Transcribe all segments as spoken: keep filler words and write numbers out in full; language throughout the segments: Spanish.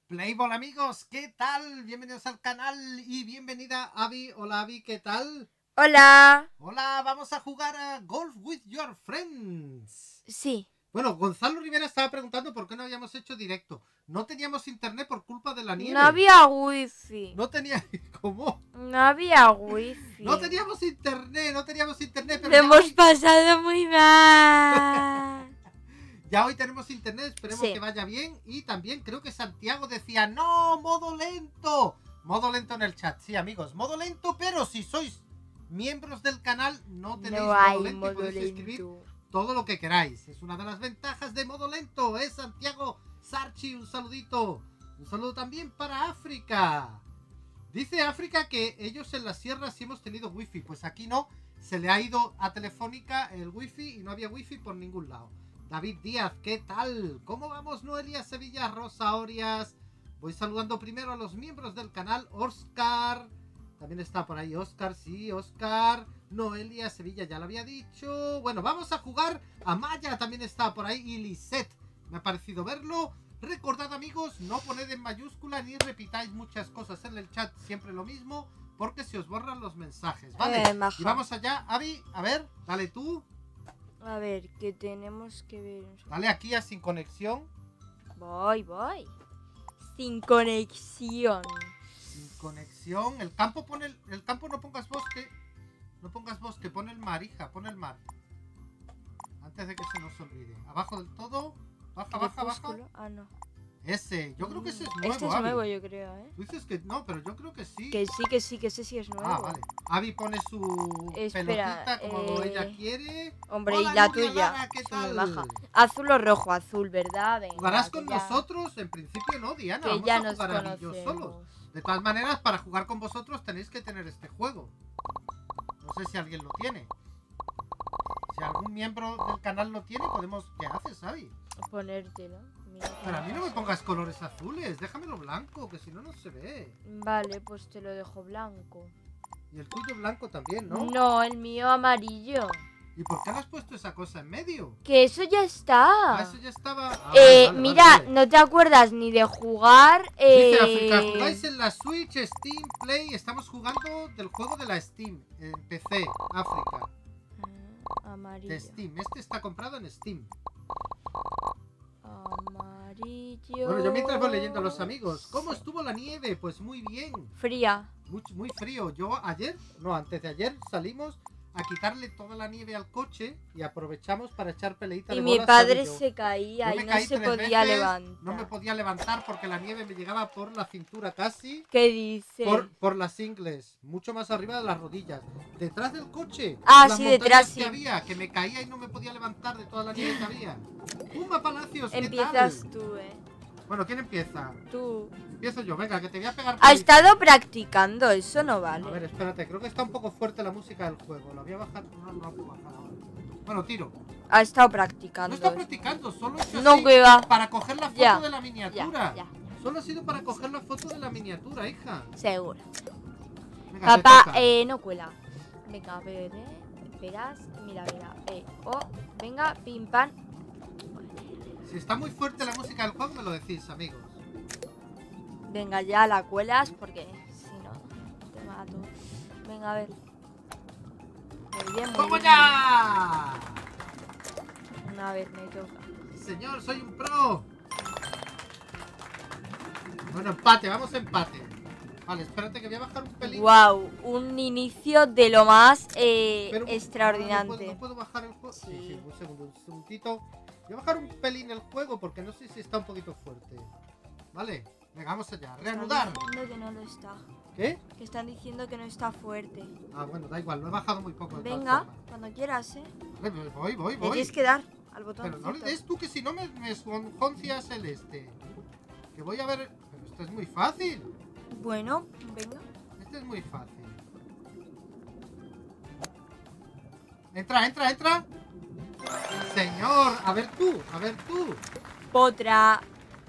Playball amigos, ¿qué tal? Bienvenidos al canal y bienvenida Abby. Hola Abby, ¿qué tal? Hola. Hola, vamos a jugar a Golf with Your Friends. Sí. Bueno, Gonzalo Rivera estaba preguntando por qué no habíamos hecho directo. No teníamos internet por culpa de la nieve. No había wifi. No tenía... ¿Cómo? No había wifi. No teníamos internet, no teníamos internet, pero Lo ya hemos hoy... pasado muy mal. Ya hoy tenemos internet, esperemos Sí. que vaya bien. Y también creo que Santiago decía, no, modo lento. Modo lento en el chat, sí amigos, modo lento, pero si sois miembros del canal no tenéis No modo hay lento y modo podéis escribir lento. todo lo que queráis. Es una de las ventajas de modo lento, ¿eh? Santiago Sarchi, un saludito. Un saludo también para África. Dice África que ellos en las sierras sí hemos tenido wifi. Pues aquí no, se le ha ido a Telefónica el wifi y no había wifi por ningún lado. David Díaz, ¿qué tal? ¿Cómo vamos? Noelia Sevilla, Rosa Orias. Voy saludando primero a los miembros del canal. Oscar, también está por ahí Oscar, sí, Oscar. Noelia Sevilla, ya lo había dicho. Bueno, vamos a jugar. Amaya también está por ahí. Y Lisette, me ha parecido verlo. Recordad amigos, no poned en mayúscula ni repitáis muchas cosas en el chat, siempre lo mismo, porque se os borran los mensajes, ¿vale? Eh, maja. Y vamos allá, Abby, a ver, dale tú. A ver, que tenemos que ver. Dale aquí a sin conexión. Voy, voy. Sin conexión. Sin conexión. El campo pone el, el campo no pongas bosque. No pongas bosque, pon el mar, hija, pon el mar. Antes de que se nos olvide. Abajo del todo. Baja, baja, baja. Crepúsculo. Ah, no. Ese, yo creo que ese es nuevo. Este es Abby. nuevo, yo creo, ¿eh? Tú dices que no, pero yo creo que sí. Que sí, que sí, que ese sí es nuevo. Ah, vale. Abby pone su Espera, pelotita como eh, ella quiere. Hombre, Hola, y la Nuria tuya. Lara, ¿qué Sí, muy tal? maja. Azul o rojo, azul, ¿verdad? Venga, ¿Jugarás que con ya- nosotros? En principio no, Diana. Que Vamos ya a nos jugar a ellos solos. conocemos. De todas maneras, para jugar con vosotros tenéis que tener este juego. No sé si alguien lo tiene. Si algún miembro del canal lo tiene, podemos... ¿Qué haces, Abby? Ponértelo. Mira, Pero a mí no me pongas colores azules. Déjamelo blanco, que si no, no se ve. Vale, pues te lo dejo blanco. Y el tuyo blanco también, ¿no? No, el mío amarillo. ¿Y por qué le has puesto esa cosa en medio? Que eso ya está. Ah, eso ya estaba... Ah, eh, vale, vale, mira, vale, vale. no te acuerdas ni de jugar. Eh... Dice África, jugáis en la Switch, Steam, Play. Estamos jugando del juego de la Steam en P C, África. Ah, amarillo. De Steam. Este está comprado en Steam. Amarillo. Bueno, yo mientras voy leyendo a los amigos. ¿Cómo estuvo la nieve? Pues muy bien. Fría. Muy, muy frío. Yo ayer, no, antes de ayer salimos a quitarle toda la nieve al coche y aprovechamos para echar peleita de Y mi bolas, padre Xavi y yo. se caía Yo y me no caí se tres podía veces, levantar. No me podía levantar porque la nieve me llegaba por la cintura casi. ¿Qué dice? Por, por las ingles, mucho más arriba de las rodillas. Detrás del coche. Ah, las sí, montañas detrás, que sí. había, que me caía y no me podía levantar de toda la nieve que había. Pumba Palacios, ¿qué Empiezas tal? tú, eh. Bueno, ¿quién empieza? Tú. Empiezo yo, venga, que te voy a pegar. Ha por- estado practicando, eso no A vale. ver, espérate, creo que está un poco fuerte la música del juego. La voy a bajar. No, no la puedo bajar ahora. Bueno, tiro. Ha estado No practicando. está eso. practicando, solo he hecho No, así que va. para coger la foto Ya, de la Ya, miniatura. ya, Solo ha sido para coger la foto de la miniatura, hija. seguro. Venga, te Papá, toca. eh, no cuela. Venga, a ver, eh. Verás, mira, mira. Eh, oh, venga, pim pam. Si está muy fuerte la música del juego, me lo decís, amigos. Venga, ya la cuelas porque si no, te mato. Venga, a ver. Muy bien, muy ¡Vamos bien. ya! A ver, me toca. Señor, soy un pro. Bueno, empate, vamos a empate. Vale, espérate que voy a bajar un pelín. Wow, un inicio de lo más eh, Pero- extraordinario. No puedo, no puedo bajar el juego. Sí. Sí. sí, un segundo, un segundito. Voy a bajar un pelín el juego porque no sé si está un poquito fuerte. Vale, venga, vamos allá. Reanudar. Están diciendo que no lo está. ¿Qué? Que están diciendo que no está fuerte. Ah, bueno, da igual, lo he bajado muy poco. de todas Venga, formas. cuando quieras, eh. Voy, voy, voy, Le voy. tienes que dar al botón. Pero no le des tú, que si no me, me esconcias el este. Que voy a ver... Pero esto es muy fácil. Bueno, venga. Este es muy fácil. Entra, entra, entra. Señor, a ver tú, a ver tú. Potra.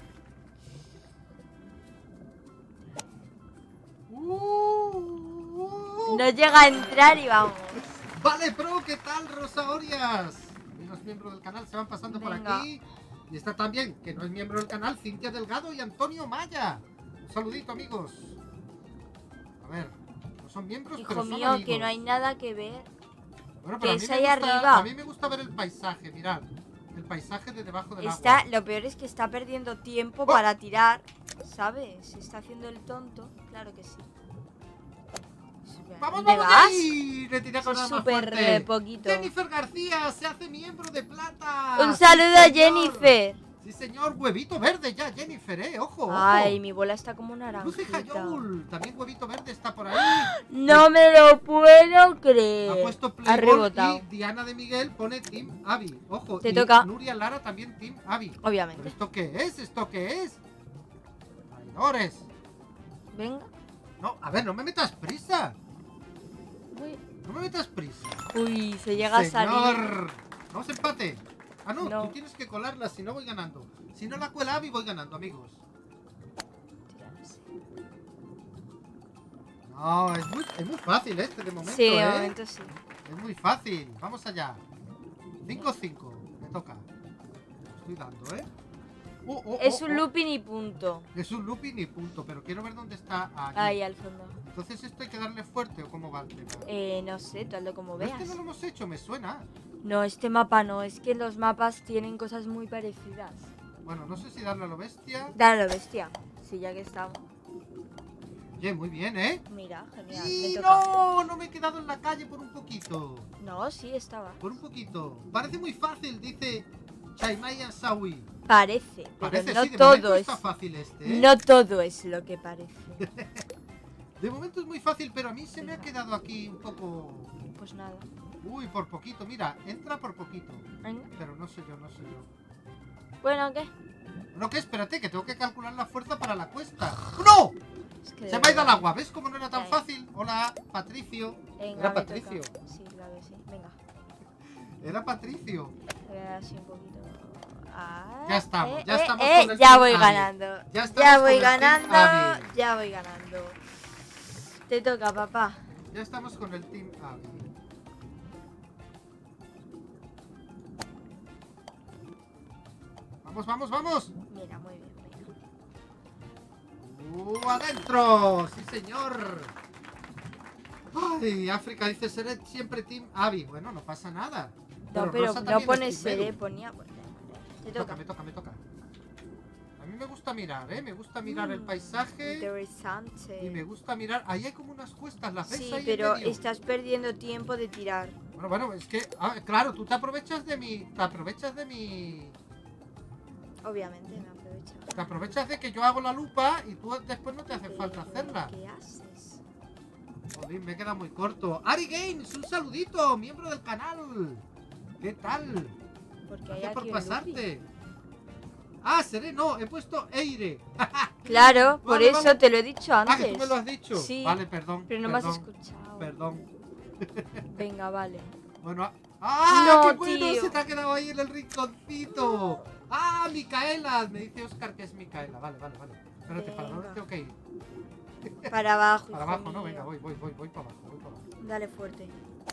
Uh, uh. No llega a entrar y vamos. Vale, pro, ¿qué tal, Rosa Orias? Y los miembros del canal se van pasando por Venga. aquí. Y está también, que no es miembro del canal, Cintia Delgado y Antonio Maya. Un saludito, amigos. A ver, no son miembros, Hijo pero son mío, amigos. que no hay nada que ver. Bueno, pero que a mí es me ahí gusta, arriba. A mí me gusta ver el paisaje, mirad. El paisaje de debajo del Está, agua. lo peor es que está perdiendo tiempo ¡Oh! para tirar, ¿sabes? Se está haciendo el tonto. Claro que sí. ¡Vamos, ¿Dónde vamos vas? ahí! Le tiré con Es nada más súper fuerte. eh, poquito. Jennifer García se hace miembro de plata. Un ¡Sí, saludo a señor! Jennifer. Sí, señor. Huevito verde ya, Jennifer, eh. Ojo, ojo. Ay, mi bola está como Luceja naranjita. Joel. También huevito verde está por ahí. No me lo puedo Ha creer. puesto Ha Playboy rebotado. y Diana de Miguel pone Team Abby. Ojo, Te y toca. Nuria Lara también Team Abby. ¿Pero Obviamente. esto qué es? ¿Esto qué es? Traidores. Venga. No, a ver, no me metas prisa. Uy, No me metas prisa. Uy, se llega a salir. Señor. Vamos empate. Ah, no, No. tú tienes que colarla, si no voy ganando. Si no la cuela Abby, voy ganando, amigos. No, es muy, es muy fácil este de momento, Sí, de ¿eh? momento sí. Es muy fácil. Vamos allá. cinco cinco. Me toca. Estoy dando, ¿eh? Oh, oh, Es oh, un oh. looping y punto. Es un looping y punto, pero quiero ver dónde está allí. Ahí al fondo. Entonces esto hay que darle fuerte o cómo va el tema. Eh, no sé, tú hazlo como Pero veas. este no lo hemos hecho, me suena. No, este mapa no, es que los mapas tienen cosas muy parecidas. Bueno, no sé si darle a lo bestia. Dale, bestia. Sí, ya que estamos. Oye, muy bien, ¿eh? Mira, genial. Y Me toca. no, no me he quedado en la calle por un poquito. No, sí, estaba. Por un poquito. Parece muy fácil, dice Chaimaya Sawi. Parece, pero Parece, no sí, de momento todo es. está fácil este, ¿eh? No todo es lo que parece. De momento es muy fácil, pero a mí se me ha Venga. quedado aquí un poco... Pues nada. Uy, por poquito, mira, entra por poquito. Venga. Pero no sé yo, no sé yo. Bueno, ¿qué? No, que espérate, que tengo que calcular la fuerza para la cuesta. ¡No! Es que Se de me ha ido al verdad. agua, ¿ves cómo no era tan Ahí. fácil? Hola, Patricio. Venga, Era me Patricio. toca. Sí, claro que sí. Venga. Era Patricio. Voy a dar así un poquito. Ah, Ya estamos, eh, ya eh, estamos eh, con el ya Team voy Abby. ganando. Ya Ya, estamos con voy el Team ganando. Abby. Ya voy ganando. Te toca, papá. Ya estamos con el Team Abby. Vamos, vamos, vamos. Mira, muy bien. Venga. ¡Uh, adentro! ¡Sí, señor! Ay, África dice, seré siempre Team Abby. Bueno, no pasa nada. No, pero Rosa no también pones es Team seré, Edu. ponía. Te Me toca, toca. me toca, me toca. A mí me gusta mirar, ¿eh? Me gusta mirar el Mm, paisaje. Interesante. Y me gusta mirar. Ahí hay como unas cuestas, ¿las ves Sí, ahí en pero medio? estás perdiendo tiempo de tirar. Bueno, bueno, es que... ah, claro, tú te aprovechas de mi... Te aprovechas de mi... Obviamente, me aprovecho. Te aprovechas de que yo hago la lupa y tú después no te hace falta Pero, hacerla. ¿qué haces? Joder, me queda muy corto. Ari Games, un saludito, miembro del canal. ¿Qué tal? Porque hay Gracias por aquí un pasarte. Ah, seré, no, he puesto Eire. looping. Claro, por Vale, eso vale. te lo he dicho Ah, antes. que tú me lo has dicho. Sí, Vale, perdón. pero no perdón, me has escuchado. Perdón. Venga, vale. Bueno, ah, ¡ah! No, ¡Qué bueno! tío. Se te ha quedado ahí en el rinconcito. ¡Ah, Micaela! Me dice Oscar que es Micaela. Vale, vale, vale. Espérate, ¿para dónde Venga. tengo que ir? Para abajo. Para hijo abajo, ¿no? mío. Venga, voy, voy, voy, voy para abajo, voy para abajo. Dale fuerte.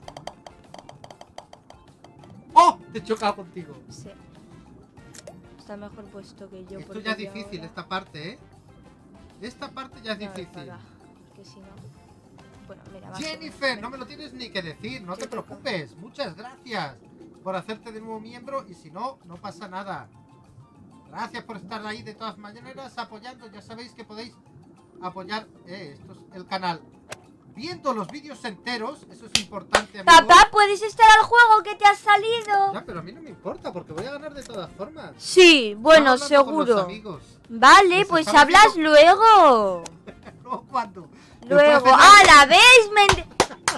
¡Oh! Te he chocado contigo. Sí. Está mejor puesto que yo. Esto porque ya es yo difícil, ahora- esta parte, ¿eh? Esta parte ya es No, difícil. para, que si no. Bueno, mira, va. Jennifer, no me lo tienes ni que decir, no Te te toca. preocupes. Muchas gracias por hacerte de nuevo miembro y si no, no pasa nada. Gracias por estar ahí de todas maneras apoyando. Ya sabéis que podéis apoyar eh, esto es el canal viendo los vídeos enteros. Eso es importante, amigos. Papá, ¿puedes estar al juego que te has salido? Ya, pero a mí no me importa porque voy a ganar de todas formas. Sí, bueno, Estaba hablando con los seguro. amigos. Vale, Pues pues estaba hablas haciendo- luego. No, ¿cuándo? Luego. Después de- ¡A la vez! Me...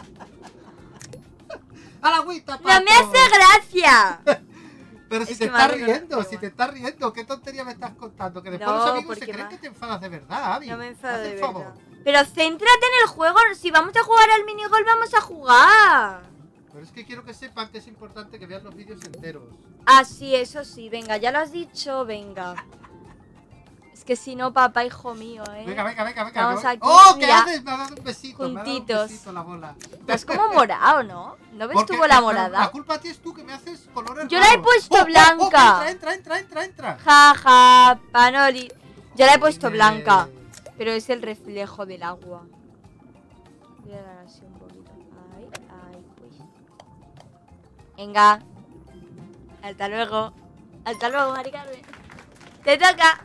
¡A la agüita, ¡No me pato! hace gracia! Pero si Es te que me estás ha reído, riendo, da si igual. te estás riendo, ¿qué tontería me estás contando? Que después No, los amigos se porque creen me- que te enfadas de verdad, Abby. No me enfado Haz de el verdad. favor. Pero céntrate en el juego. Si vamos a jugar al minigol, vamos a jugar. Pero es que quiero que sepan que es importante que vean los vídeos enteros. Ah, sí, eso sí. Venga, ya lo has dicho. Venga. Es que si no, papá, hijo mío, ¿eh? Venga, venga, venga, venga. Vamos voy. aquí, ¡Oh, qué mira. haces! Me ha dado un besito. Me ha dado un Juntitos. besito la bola. Estás como morado, ¿no? ¿No ves Porque tu bola la- morada? La culpa a ti es tú que me haces colores Yo la he raros. puesto ¡Oh, oh, oh! blanca. Entra, entra, entra, entra, entra. Ja, ja, Panoli. Yo la he puesto Eh, blanca, pero es el reflejo del agua. Voy a dar así un poquito. Ay, ay, uy. Venga. Hasta luego. Hasta luego, Mari Carmen. Te toca.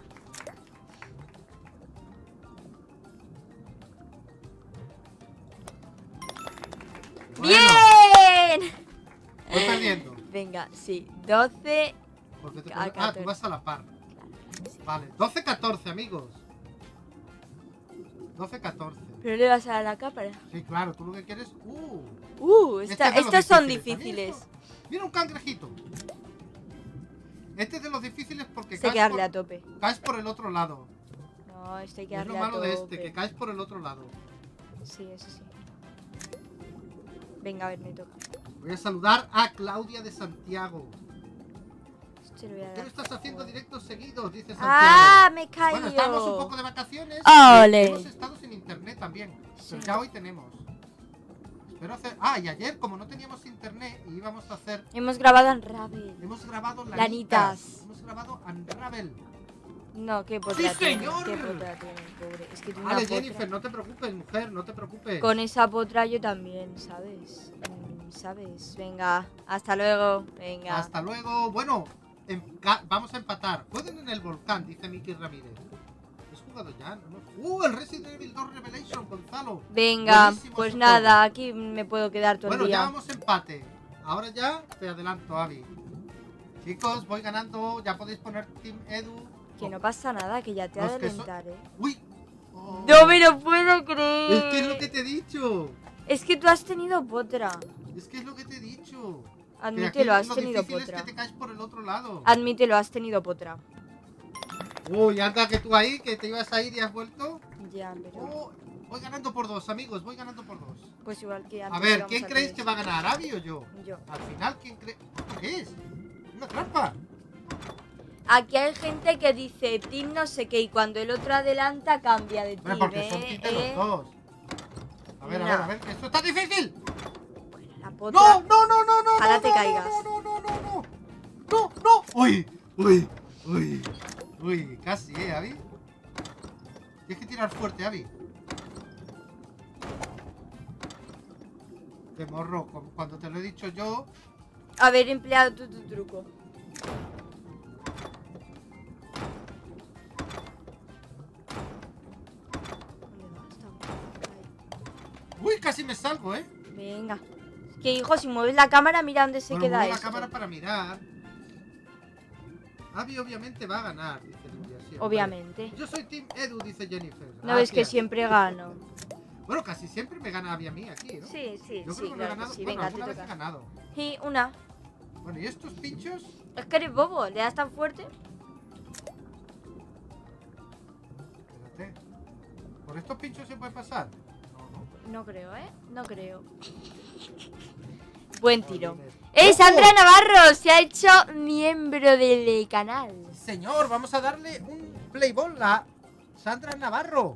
Bueno, ¡Bien! voy perdiendo. Venga, sí. doce. Porque te- A ah, catorce. tú vas a la par. Claro, sí. Vale, doce catorce, amigos. doce catorce. Pero le vas a dar la cámara. Sí, claro, tú lo que quieres. Uh, Uh, este esta- es de los estos son difíciles. A mí difíciles. esto- Mira un cangrejito. Este es de los difíciles porque Este hay que caes darle a por, tope. caes por el otro lado. No, este hay que Es darle lo a malo tope. de este, que caes por el otro lado. Sí, eso sí. Venga, a ver, me toca. Voy a saludar a Claudia de Santiago. Este lo voy a ¿Qué no dar. estás haciendo directos seguidos? Dice Santiago. ¡Ah! Me he caído. Bueno, estamos un poco de vacaciones. ¡Ole! Hemos estado sin internet también. Pero Sí. ya hoy tenemos. Espero hacer. Ah, y ayer, como no teníamos internet y íbamos a hacer. Hemos grabado en Ravel. Hemos grabado lanitas. Lanitas. Hemos grabado Unravel. No, qué potra ¡Sí, tiene. señor! Qué potra tiene, pobre. Es que tiene Vale, una potra. Jennifer, no te preocupes, mujer, no te preocupes. Con esa potra yo también, ¿sabes? Mm, ¿Sabes? Venga, hasta luego. Venga. Hasta luego. Bueno, em- ca- vamos a empatar. Jueguen en el volcán, dice Miki Ramírez. ¿Has jugado ya? ¿No? ¡Uh! El Resident Evil dos Revelation, Gonzalo. Venga, Buenísimo pues eso nada, aquí me puedo quedar todo Bueno, el ya día. vamos empate. Ahora ya te adelanto, Avi. Chicos, voy ganando. Ya podéis poner Team Edu. Que no pasa nada, que ya te Los que son- adelantaré. ¡Uy! Oh. No me lo puedo creer. Es que es lo que te he dicho. Es que tú has tenido potra. Es que es lo que te he dicho. Que aquí Admítelo, has lo tenido difícil es potra. que te caes por el otro lado. Admítelo, has tenido potra. Uy, anda que tú ahí, que te ibas a ir y has vuelto. Ya, pero. Oh, voy ganando por dos, amigos. Voy ganando por dos. Pues igual que antes. A ver, íbamos ¿quién al creéis revés. que va a ganar? ¿Avi o yo? Yo. Al final, ¿quién cree? ¿Qué es? ¿Una trampa? Aquí hay gente que dice team no sé qué y cuando el otro adelanta cambia de Bueno, team, porque son ¿eh? team de ¿Eh? los dos. A ver, a No. ver, a ver. ¡Esto está difícil! Bueno, la potra. ¡No, no, no, no, no! Ojalá no, te no, caigas. No, no, no, no, no. No, no. Uy, uy, uy. Uy, casi, ¿eh, Avi? Tienes que tirar fuerte, Avi. Qué morro, cu- cuando te lo he dicho yo. Haber empleado tú tu truco. ¿Dónde va? Está ahí. Uy, casi me salgo, ¿eh? Venga. Es que hijo, si mueves la cámara, mira dónde se Bueno, queda muevo la esto. cámara para mirar. Avi obviamente va a ganar, dice Lidia siempre. Obviamente. Yo soy Team Edu, dice Jennifer. ¿No ves que Gracias. siempre gano? Bueno, casi siempre me gana Avi a mí aquí, ¿no? Sí, sí, Yo creo sí, que no he claro ganado. que sí. Bueno, Venga, te alguna vez he toca. ganado. Y una. Bueno, ¿y estos pinchos? Es que eres bobo, le das tan fuerte. Espérate. ¿Por estos pinchos se puede pasar? No, no. No creo, ¿eh? No creo. Buen tiro. Jolines. ¡Eh, ¡Ojo! Sandra Navarro! Se ha hecho miembro del canal. Señor, vamos a darle un playball a Sandra Navarro.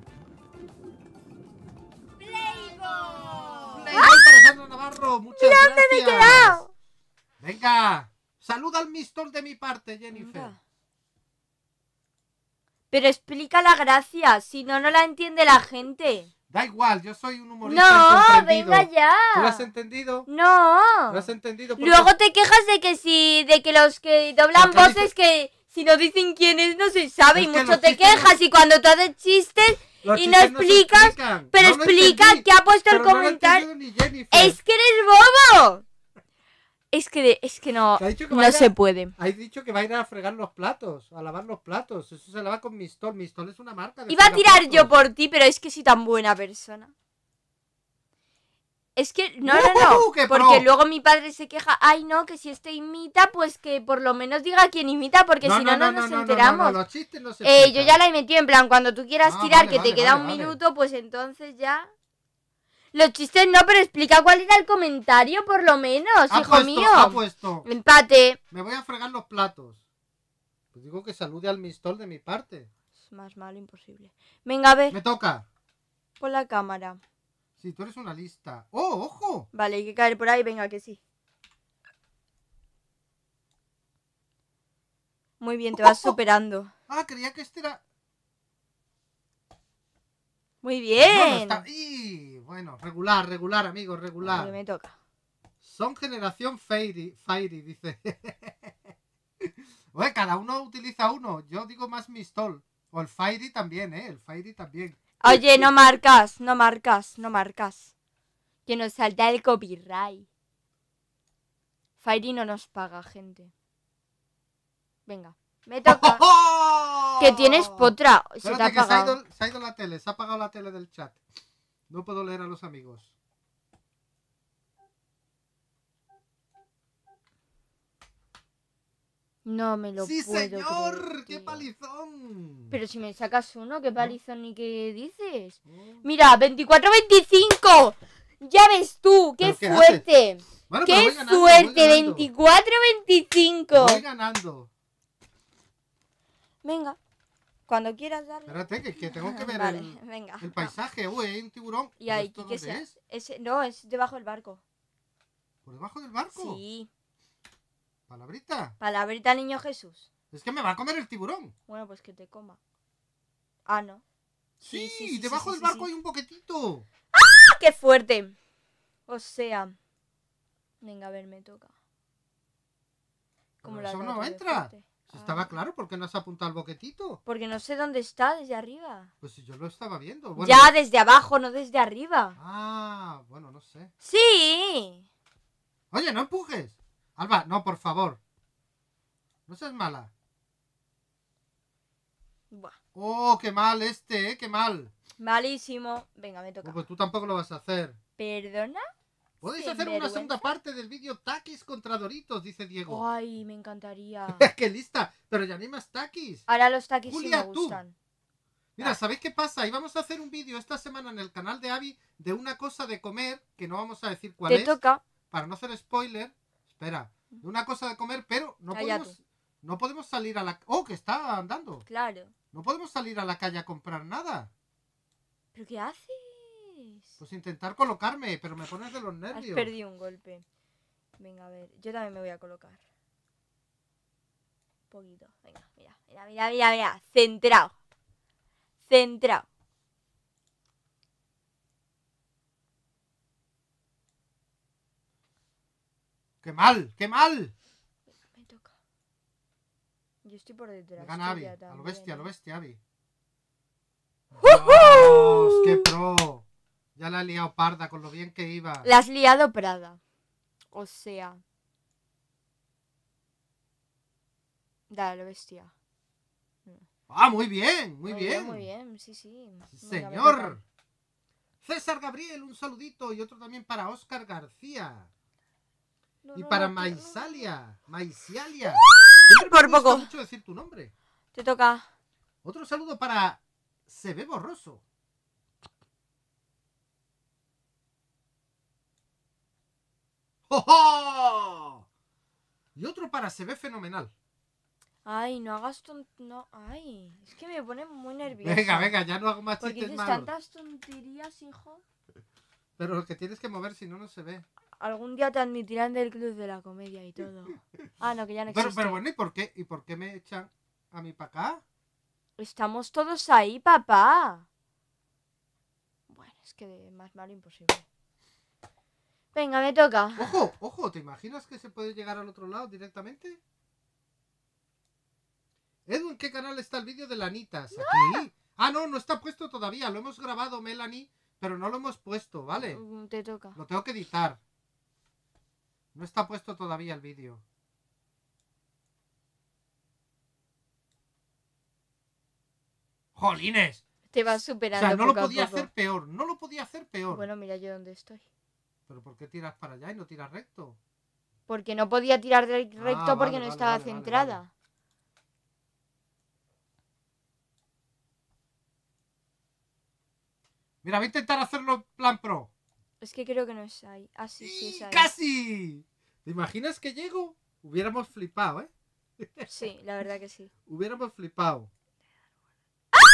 ¡Playball! Playball para Sandra Navarro. Muchas ¡Mira gracias. dónde me he quedado! Venga. Saluda al mistol de mi parte, Jennifer. Venga. Pero explica la gracia, si no, no la entiende la gente. Da igual, yo soy un humorista No, incomprendido. venga ya. ¿Tú lo has entendido? No. ¿Lo has entendido? Porque Luego te quejas de que si, de que los que doblan Porque voces que si no dicen quién es no se sabe Es y que mucho los te chistes no- quejas y cuando tú haces chistes los y no chistes se explicas, explican. pero No lo explica entendí, que ha puesto el pero no lo he comentario. entendido ni Jennifer. Es que eres bobo. Es que de- es que no Que ha dicho que no va a ir a- se puede. Has dicho que va a ir a fregar los platos, a lavar los platos. Eso se lava con Mistol. Mistol es una marca de Iba a tirar fregaplatos. yo por ti, pero es que soy tan buena persona. Es que, no, no, ¡Uh, no, qué porque pro! luego mi padre se queja, ay no, que si este imita, pues que por lo menos diga quién imita, porque si no, no, nos no, enteramos. No, no, los chistes no se Eh, yo explican. ya la he metido, en plan, cuando tú quieras Ah, tirar, vale, que vale, te queda vale, un vale. minuto, pues entonces ya... Los chistes no, pero explica cuál era el comentario, por lo menos, Ha hijo puesto, mío. ha puesto. Empate. Me voy a fregar los platos. Pues digo que salude al Mistol de mi parte. Es más malo imposible. Venga, a ver. Me toca. Pon la cámara. Sí, tú eres una lista. ¡Oh, ojo! Vale, hay que caer por ahí. Venga, que sí. Muy bien, te vas superando. Ah, creía que este era... Muy No, no bien. está... ¡Y! Bueno, regular, regular, amigos, regular. Vale, me toca. Son generación Fairy, Fairy, dice. Oye, cada uno utiliza uno. Yo digo más Mistol. O el Fairy también, ¿eh? El Fairy también. Oye, no marcas, no marcas, no marcas. Que nos salta el copyright. Fairy no nos paga, gente. Venga, me toca. ¡Oh! Que tienes potra. Se te Espérate, ha que se ha, apagado. ido, se ha ido la tele. Se ha apagado la tele del chat. No puedo leer a los amigos. No me lo ¡Sí, puedo señor! creer, ¡Qué tío. palizón! Pero si me sacas uno, ¿qué palizón ni qué dices? Oh. Mira, veinticuatro veinticinco. Ya ves tú, qué ¿Pero qué fuerte. Bueno, pero Qué voy ganando, voy suerte, ganando. veinticuatro veinticinco. Voy ganando. Venga, cuando quieras darle. Espérate, que, que tengo que ver Vale, el, venga. el paisaje. Uy, hay un tiburón. Y ¿Pero ahí, esto que dónde sea. es? Ese, no, es debajo del barco. ¿Por debajo del barco? Sí. ¿Palabrita? Palabrita niño Jesús. Es que me va a comer el tiburón. Bueno, pues que te coma. Ah, no. Sí, Sí, sí, sí, debajo sí, del sí, barco sí. hay un boquetito. ¡Ah, qué fuerte! O sea. Venga, a ver, me toca. Pero la eso trato no de entra. fuerte? Si Ah. estaba claro, ¿por qué no has apuntado al boquetito? Porque no sé dónde está desde arriba. Pues si yo lo estaba viendo. Bueno, Ya desde abajo, no desde arriba. Ah, bueno, no sé. Sí. Oye, no empujes. Alba, no, por favor. No seas mala. Buah, Oh, qué mal este, ¿eh? Qué mal. malísimo. Venga, me Oh, toca. pues tú tampoco lo vas a hacer. ¿Perdona? Podéis Sin hacer una vergüenza. segunda parte del vídeo Takis contra Doritos, dice Diego. Ay, me encantaría. ¡Qué lista! Pero ya no hay más Takis. Ahora los taquis sí Julia, me tú. gustan. Mira, Ah. ¿sabéis qué pasa? Íbamos a hacer un vídeo esta semana en el canal de Abby de una cosa de comer, que no vamos a decir cuál Te es, toca. para no hacer spoiler. Espera, de una cosa de comer, pero no Cállate. podemos, no podemos salir a la... ¡Oh, que está andando! Claro. No podemos salir a la calle a comprar nada. ¿Pero qué haces? Pues intentar colocarme, pero me pones de los Has nervios. perdido un golpe. Venga, a ver. Yo también me voy a colocar. Un poquito. Venga, mira, mira, mira, mira, mira. Centrado. Centrado. ¡Qué mal! ¡Qué mal! Me toca. Yo estoy por detrás. Me gana Abby. tuya A lo también, bestia, a ¿eh? lo bestia, Abby. ¡Dios! ¡Qué pro! Ya la he liado parda con lo bien que iba. La has liado Prada. O sea. Dale, bestia. ¡Ah, muy bien! Muy bien. Muy bien, sí, sí. Sí, Venga, me señor. toca. César Gabriel, un saludito. Y otro también para Óscar García. No, Y no, para no, no, Maisalia. Maisialia. no. Siempre Por me gusta poco. mucho decir tu nombre. Te toca. Otro saludo para Se ve borroso. ¡Oh, oh! Y otro para Se ve fenomenal. Ay, no hagas ton... No, ay. Es que me pone muy nerviosa. Venga, venga, ya no hago más ¿Por qué chistes dices malos. tantas tonterías, hijo? Pero lo que tienes que mover, si no, no se ve. Algún día te admitirán del club de la comedia y todo. Ah, no, que ya no Pero, existe. pero bueno, ¿y por qué? ¿Y por qué me echan a mí para acá? Estamos todos ahí, papá. Bueno, es que de más malo imposible. Venga, me toca. ¡Ojo! ¡Ojo! ¿Te imaginas que se puede llegar al otro lado directamente? Edu, ¿en qué canal está el vídeo de Lanitas? ¿Aquí? Ah, no, no está puesto todavía. Lo hemos grabado, Melanie, pero no lo hemos puesto, ¿vale? Mm, Te toca. Lo tengo que editar. No está puesto todavía el vídeo. ¡Jolines! Te vas O superando sea, no lo poco a podía poco. hacer peor. No lo podía hacer peor. Bueno, mira yo dónde estoy. ¿Pero por qué tiras para allá y no tiras recto? Porque no podía tirar de recto Ah, porque vale, no vale, estaba vale, vale, centrada. vale. Mira, voy a intentar hacerlo plan pro. Es que creo que no es ahí. Ah, sí, sí es ahí. ¡Casi! ¿Te imaginas que llego? Hubiéramos flipado, ¿eh? Sí, la verdad que sí. Hubiéramos flipado.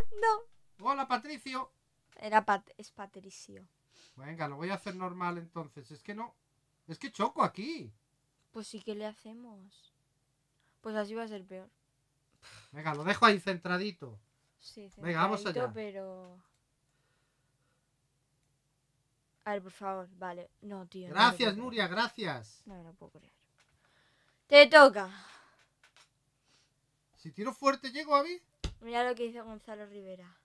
No. Hola, Patricio. Era Pat es Patricio. Venga, lo voy a hacer normal entonces. Es que no... Es que choco aquí. Pues sí que le hacemos. Pues así va a ser peor. Venga, lo dejo ahí centradito. Sí, Venga, vamos centradito, allá. pero... A ver, por favor, vale. No, tío. Gracias, no Nuria, gracias. No, no puedo creer. Te toca. Si tiro fuerte, ¿llego, Abby? Mira lo que hizo Gonzalo Rivera.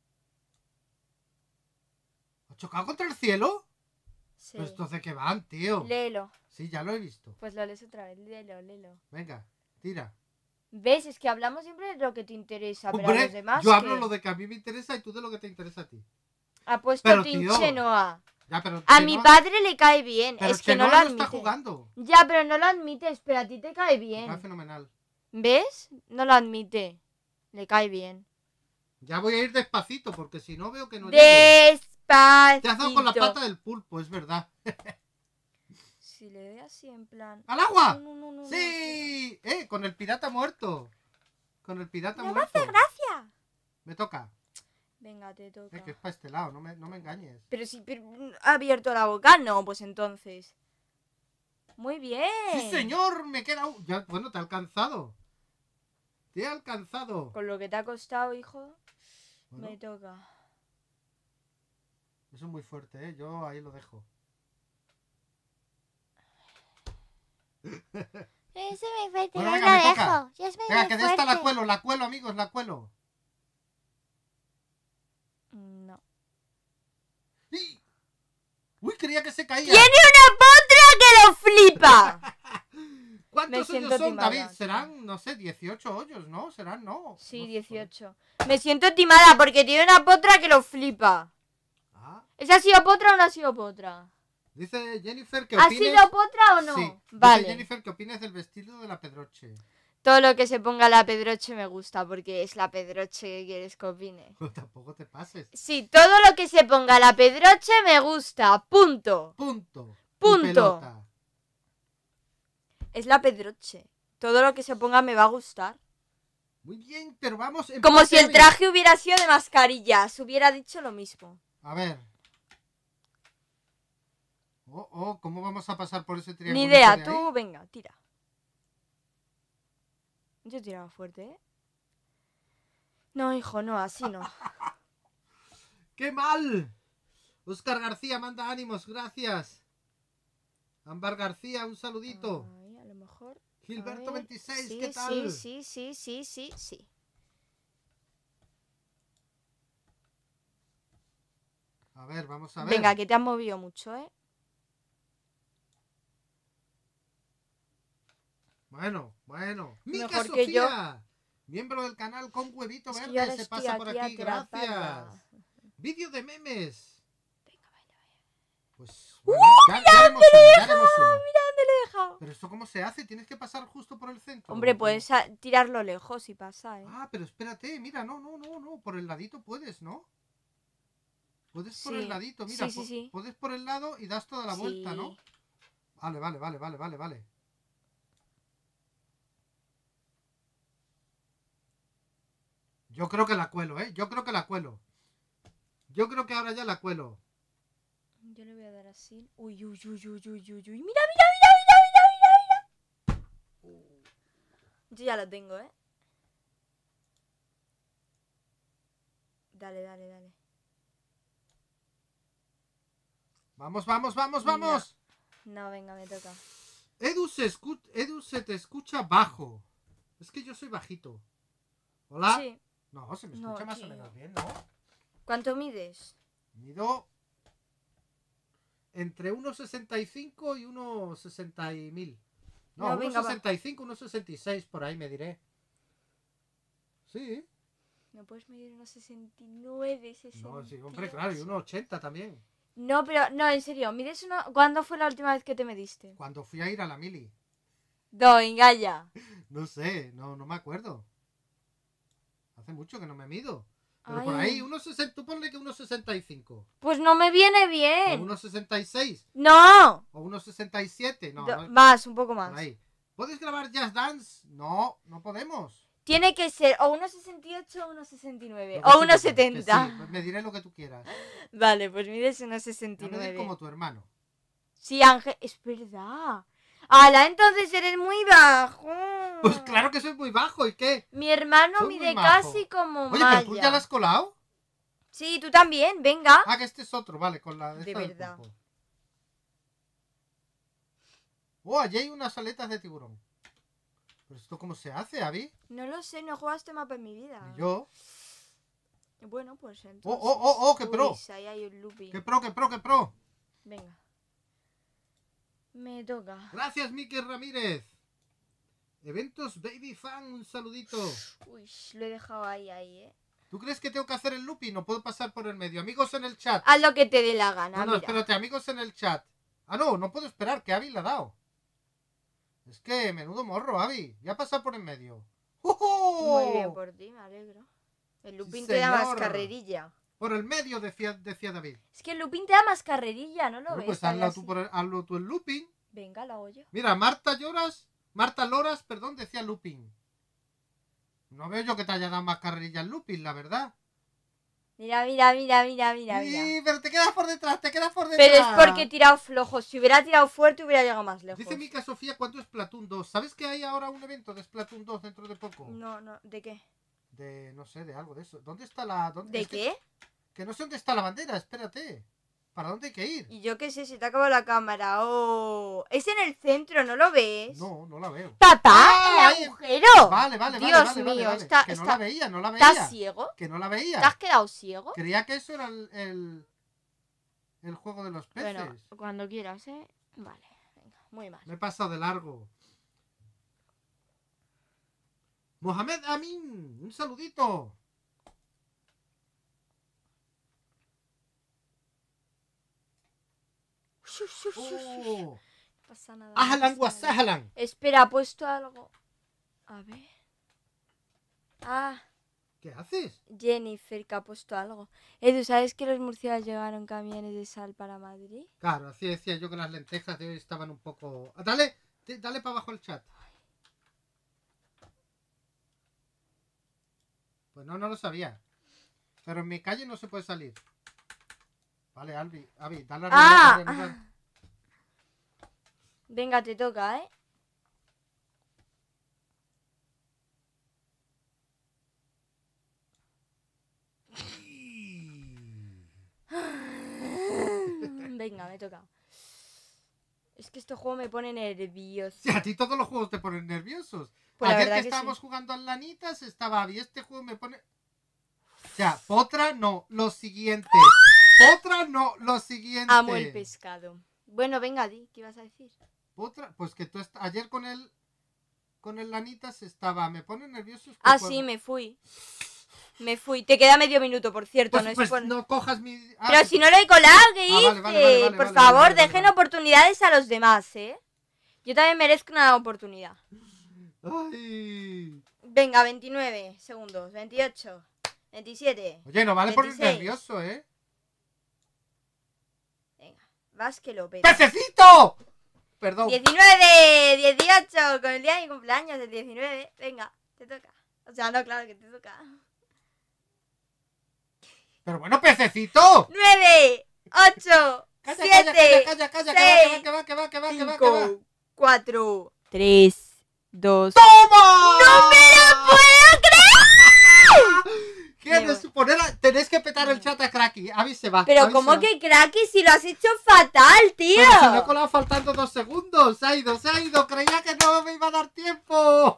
¿Ha chocado contra el cielo? Sí. Pues entonces, ¿qué van, tío? Léelo. Sí, ya lo he visto. Pues lo lees otra vez. Léelo, léelo. Venga, tira. ¿Ves? Es que hablamos siempre de lo que te interesa, pero a Hombre, los demás. yo hablo ¿qué? lo de que a mí me interesa y tú de lo que te interesa a ti. Ha puesto Pero, Team tío, Chenoa. Ya, pero A Chenoa- mi padre le cae bien. Pero Es que no lo Chenoa no admite. está jugando. Ya, pero no lo admites, pero a ti te cae Me bien. cae fenomenal. ¿Ves? No lo admite. Le cae bien. Ya voy a ir despacito porque si no veo que no llego. Despacito. Te has dado con la pata del pulpo, es verdad. Si le doy así en plan... ¡Al agua! No, no, no, no, ¡Sí! ¡Eh! Con el pirata muerto. Con el pirata no me muerto. hace gracia. Me toca. Venga, te toca. Eh, que es para este lado, no me, no me engañes. Pero si pero, ha abierto la boca, no, pues entonces. Muy bien. ¡Sí, señor! Me queda un... Ya, bueno, te ha alcanzado. Te ha alcanzado. Con lo que te ha costado, hijo, Bueno, me toca. eso es muy fuerte, ¿eh? Yo ahí lo dejo. Eso me fuerte, Bueno, no venga, lo me toca. dejo. Ya es muy Venga, que de esta la fuerte. cuelo, la cuelo, amigos, la cuelo. No. ¡Y! ¡Uy, creía que se caía! ¡Tiene una potra que lo flipa! Me ¿Cuántos siento hoyos son, timada, David? tío. Serán, no sé, dieciocho hoyos, ¿no? Serán, no. Sí, No sé, dieciocho. Me siento timada porque tiene una potra que lo flipa. Ah, ¿Esa ha sido potra o no ha sido potra? dice Jennifer que ¿Ha opines... sido potra o no? Sí. Dice Vale. Jennifer que opines del vestido de la Pedroche. Todo lo que se ponga la Pedroche me gusta porque es la Pedroche que quieres que opine. No, tampoco te pases. Sí, todo lo que se ponga la Pedroche me gusta. Punto. Punto. Y Punto. pelota. Es la Pedroche. Todo lo que se ponga me va a gustar. Muy bien, pero vamos... Como si el empate, traje hubiera sido de mascarillas. Hubiera dicho lo mismo. A ver. Oh, oh, ¿cómo vamos a pasar por ese triángulo? Ni idea. Tú, venga, tira. Yo tiraba fuerte, ¿eh? No, hijo, no, así no. ¡Qué mal! Oscar García manda ánimos, gracias. Ámbar García, un saludito. Ay, a lo mejor. a Gilberto ver. veintiséis, Sí, ¿qué tal? Sí, sí, sí, sí, sí, sí. A ver, vamos a ver. Venga, que te has movido mucho, ¿eh? Bueno, bueno. Mica Mejor Sofía, que yo. miembro del canal con huevito Es que verde, yo ahora se estoy pasa por aquí aquí, atrapada. gracias. Vídeo de memes. Venga, vaya, vaya. Pues bueno, ya, ya haremos uno, ya haremos uno. Mira dónde lo he dejado. Pero esto cómo se hace, tienes que pasar justo por el centro. Hombre, ¿O puedes cómo? a- tirarlo lejos y pasa, ¿eh? Ah, pero espérate, mira, no, no, no, no, por el ladito puedes, ¿no? Puedes por Sí. el ladito, mira, Sí, sí, pu- sí. puedes por el lado y das toda la vuelta, ¿no? Sí. Vale, vale, vale, vale, vale, vale. Yo creo que la cuelo, ¿eh? Yo creo que la cuelo. Yo creo que ahora ya la cuelo. Yo le voy a dar así. Uy, uy, uy, uy, uy, uy, uy. Mira, mira, mira, mira, mira, mira, mira. Yo ya lo tengo, ¿eh? Dale, dale, dale. Vamos, vamos, vamos, No. vamos. No, venga, me toca. Edu se, escu- Edu se te escucha bajo. Es que yo soy bajito. ¿Hola? Sí. No, se me No, escucha más o tío. menos bien, ¿no? ¿Cuánto mides? Mido entre uno sesenta y cinco y uno sesenta y mil. No, No, venga, va. uno sesenta y cinco, uno sesenta y seis, por ahí me diré. Sí. No puedes medir unos sesenta y nueve, sesenta. No, sí, hombre, claro, y uno ochenta también. No, pero, no, en serio, mides uno... ¿Cuándo fue la última vez que te mediste? Cuando fui a ir a la mili. No, venga ya. No sé, no, no me acuerdo. Hace mucho que no me mido. Pero por Ay. ahí, uno sesenta, tú ponle que uno sesenta y cinco. Pues no me viene O bien. uno sesenta y seis. No. O uno sesenta y siete. No, Do- no, Más, un poco más. por ahí. ¿Puedes grabar Just Dance? No, no podemos. Tiene que ser o uno sesenta y ocho o uno sesenta y nueve. Lo que O tú uno digas, que setenta. sí, pues me diré lo que tú quieras. Vale, pues mides uno Me sesenta y voy a medir nueve. como tu hermano. Sí, Ángel, es verdad. ¡Hala! Entonces eres muy bajo. Pues claro que soy muy bajo, ¿y qué? Mi hermano Soy muy mide majo. casi como Oye, Maya. pero tú ya la has colado. Sí, tú también, venga. Ah, que este es otro, vale, con la De esta del verdad. pulpo. Oh, allí hay unas aletas de tiburón. ¿Pero esto cómo se hace, Abby? No lo sé, no he jugado a este mapa en mi vida. ¿Y yo? Bueno, pues entonces... Oh, oh, oh, oh, qué pro. Uy, ahí hay un looping. ¡Qué pro, qué pro, qué pro! Venga. Me toca. Gracias, Miki Ramírez. Eventos Baby Fan, un saludito. Uy, lo he dejado ahí, ahí, eh. ¿Tú crees que tengo que hacer el looping? No puedo pasar por el medio. Amigos en el chat. Haz lo que te dé la gana, No, no, mira. espérate, amigos en el chat. Ah, no, no puedo esperar, que Abby la ha dado. Es que menudo morro, Abby. Ya pasa por en medio. ¡Oh! Muy bien por ti, me alegro. El looping Sí, te da más señor. carrerilla. Por el medio, decía, decía David. Es que el looping te da más carrerilla, ¿no lo Bueno, ves? pues Ahí hazlo así. tú, por el, hazlo tú el looping. Venga, lo hago yo. Mira, Marta Lloras, Marta Loras, perdón, decía looping. No veo yo que te haya dado más carrerilla el looping, la verdad. Mira, mira, mira, mira, mira, mira. Sí, pero te quedas por detrás, te quedas por detrás. Pero es porque he tirado flojo. Si hubiera tirado fuerte hubiera llegado más lejos. Dice Mica Sofía, ¿cuánto es Splatoon dos? ¿Sabes que hay ahora un evento de Splatoon dos dentro de poco? No, no, ¿de qué? De, no sé, de algo de eso. ¿Dónde está la...? Dónde, ¿De es que- qué? Que no sé dónde está la bandera, espérate. ¿Para dónde hay que ir? Y yo qué sé, se te ha acabado la cámara. Oh, es en el centro, ¿no lo ves? No, no la veo. ¡Papá! ¡Ah! ¡El agujero! Vale, vale, Dios vale, vale, mío, vale, vale. está- Que no está- la veía, no la veía. ¿Estás ciego? Que no la ¿Te veía. has quedado ciego? Creía que eso era el, el, el juego de los peces. Bueno, cuando quieras, ¿eh? Vale, venga, muy mal. Me he pasado de largo. Mohamed Amin, un saludito. Oh. No pasa nada. no Ahlan pasa nada. wasahlan. Espera, ha puesto algo. A ver. Ah, ¿Qué haces? Jennifer, que ha puesto algo. Edu, ¿sabes que los murciélagos llegaron camiones de sal para Madrid? Claro, así decía yo que las lentejas de hoy estaban un poco... Ah, Dale, te- dale para abajo el chat. Pues no, no lo sabía. Pero en mi calle no se puede salir. Vale, Albi, Avi, dale a ¡Ah! reanudar, a reanudar. Venga, te toca, ¿eh? Venga, me toca. Es que este juego me pone nervioso. Si a ti todos los juegos te ponen nerviosos. Pues la Ayer verdad que que estábamos sí. jugando al Lanitas estaba Avi. Este juego me pone... O sea, Potra no, lo siguiente. Potra no, lo siguiente. Amo el pescado. Bueno, venga, di, ¿qué ibas a decir? Potra, pues que tú est- ayer con el con el Lanitas estaba, me pone nervioso. este Ah, juego. sí, me fui. Me fui. Te queda medio minuto, por cierto. Pues, no es pues por- no cojas mi... Ah, Pero pues- si no lo he colado, ¿qué Ah, hice? vale, vale, vale, vale, por vale, favor, vale, vale, dejen vale. oportunidades a los demás, ¿eh? Yo también merezco una oportunidad. Ay. Venga, veintinueve segundos, veintiocho, veintisiete. Oye, no vale poner veintiséis. nervioso, ¿eh? Venga, vas que lo petas. ¡Pececito! Perdón. diecinueve, dieciocho, con el día de mi cumpleaños, el diecinueve. Venga, te toca. O sea, no, claro que te toca. Pero bueno, pececito. nueve, ocho, Calla, siete, calla, calla, calla, seis, que va, que va, que va, que va, que va, que va, que va. cinco, cuatro, tres, dos. ¡Toma! ¡No me lo puedo creer! ¿Quieres poner a- Tenéis que petar el chat a Cracky. Avi se va. Pero Avi ¿cómo se va. que cracky si lo has hecho fatal, tío? Pero se me ha colado faltando dos segundos. Se ha ido, se ha ido. Creía que no me iba a dar tiempo.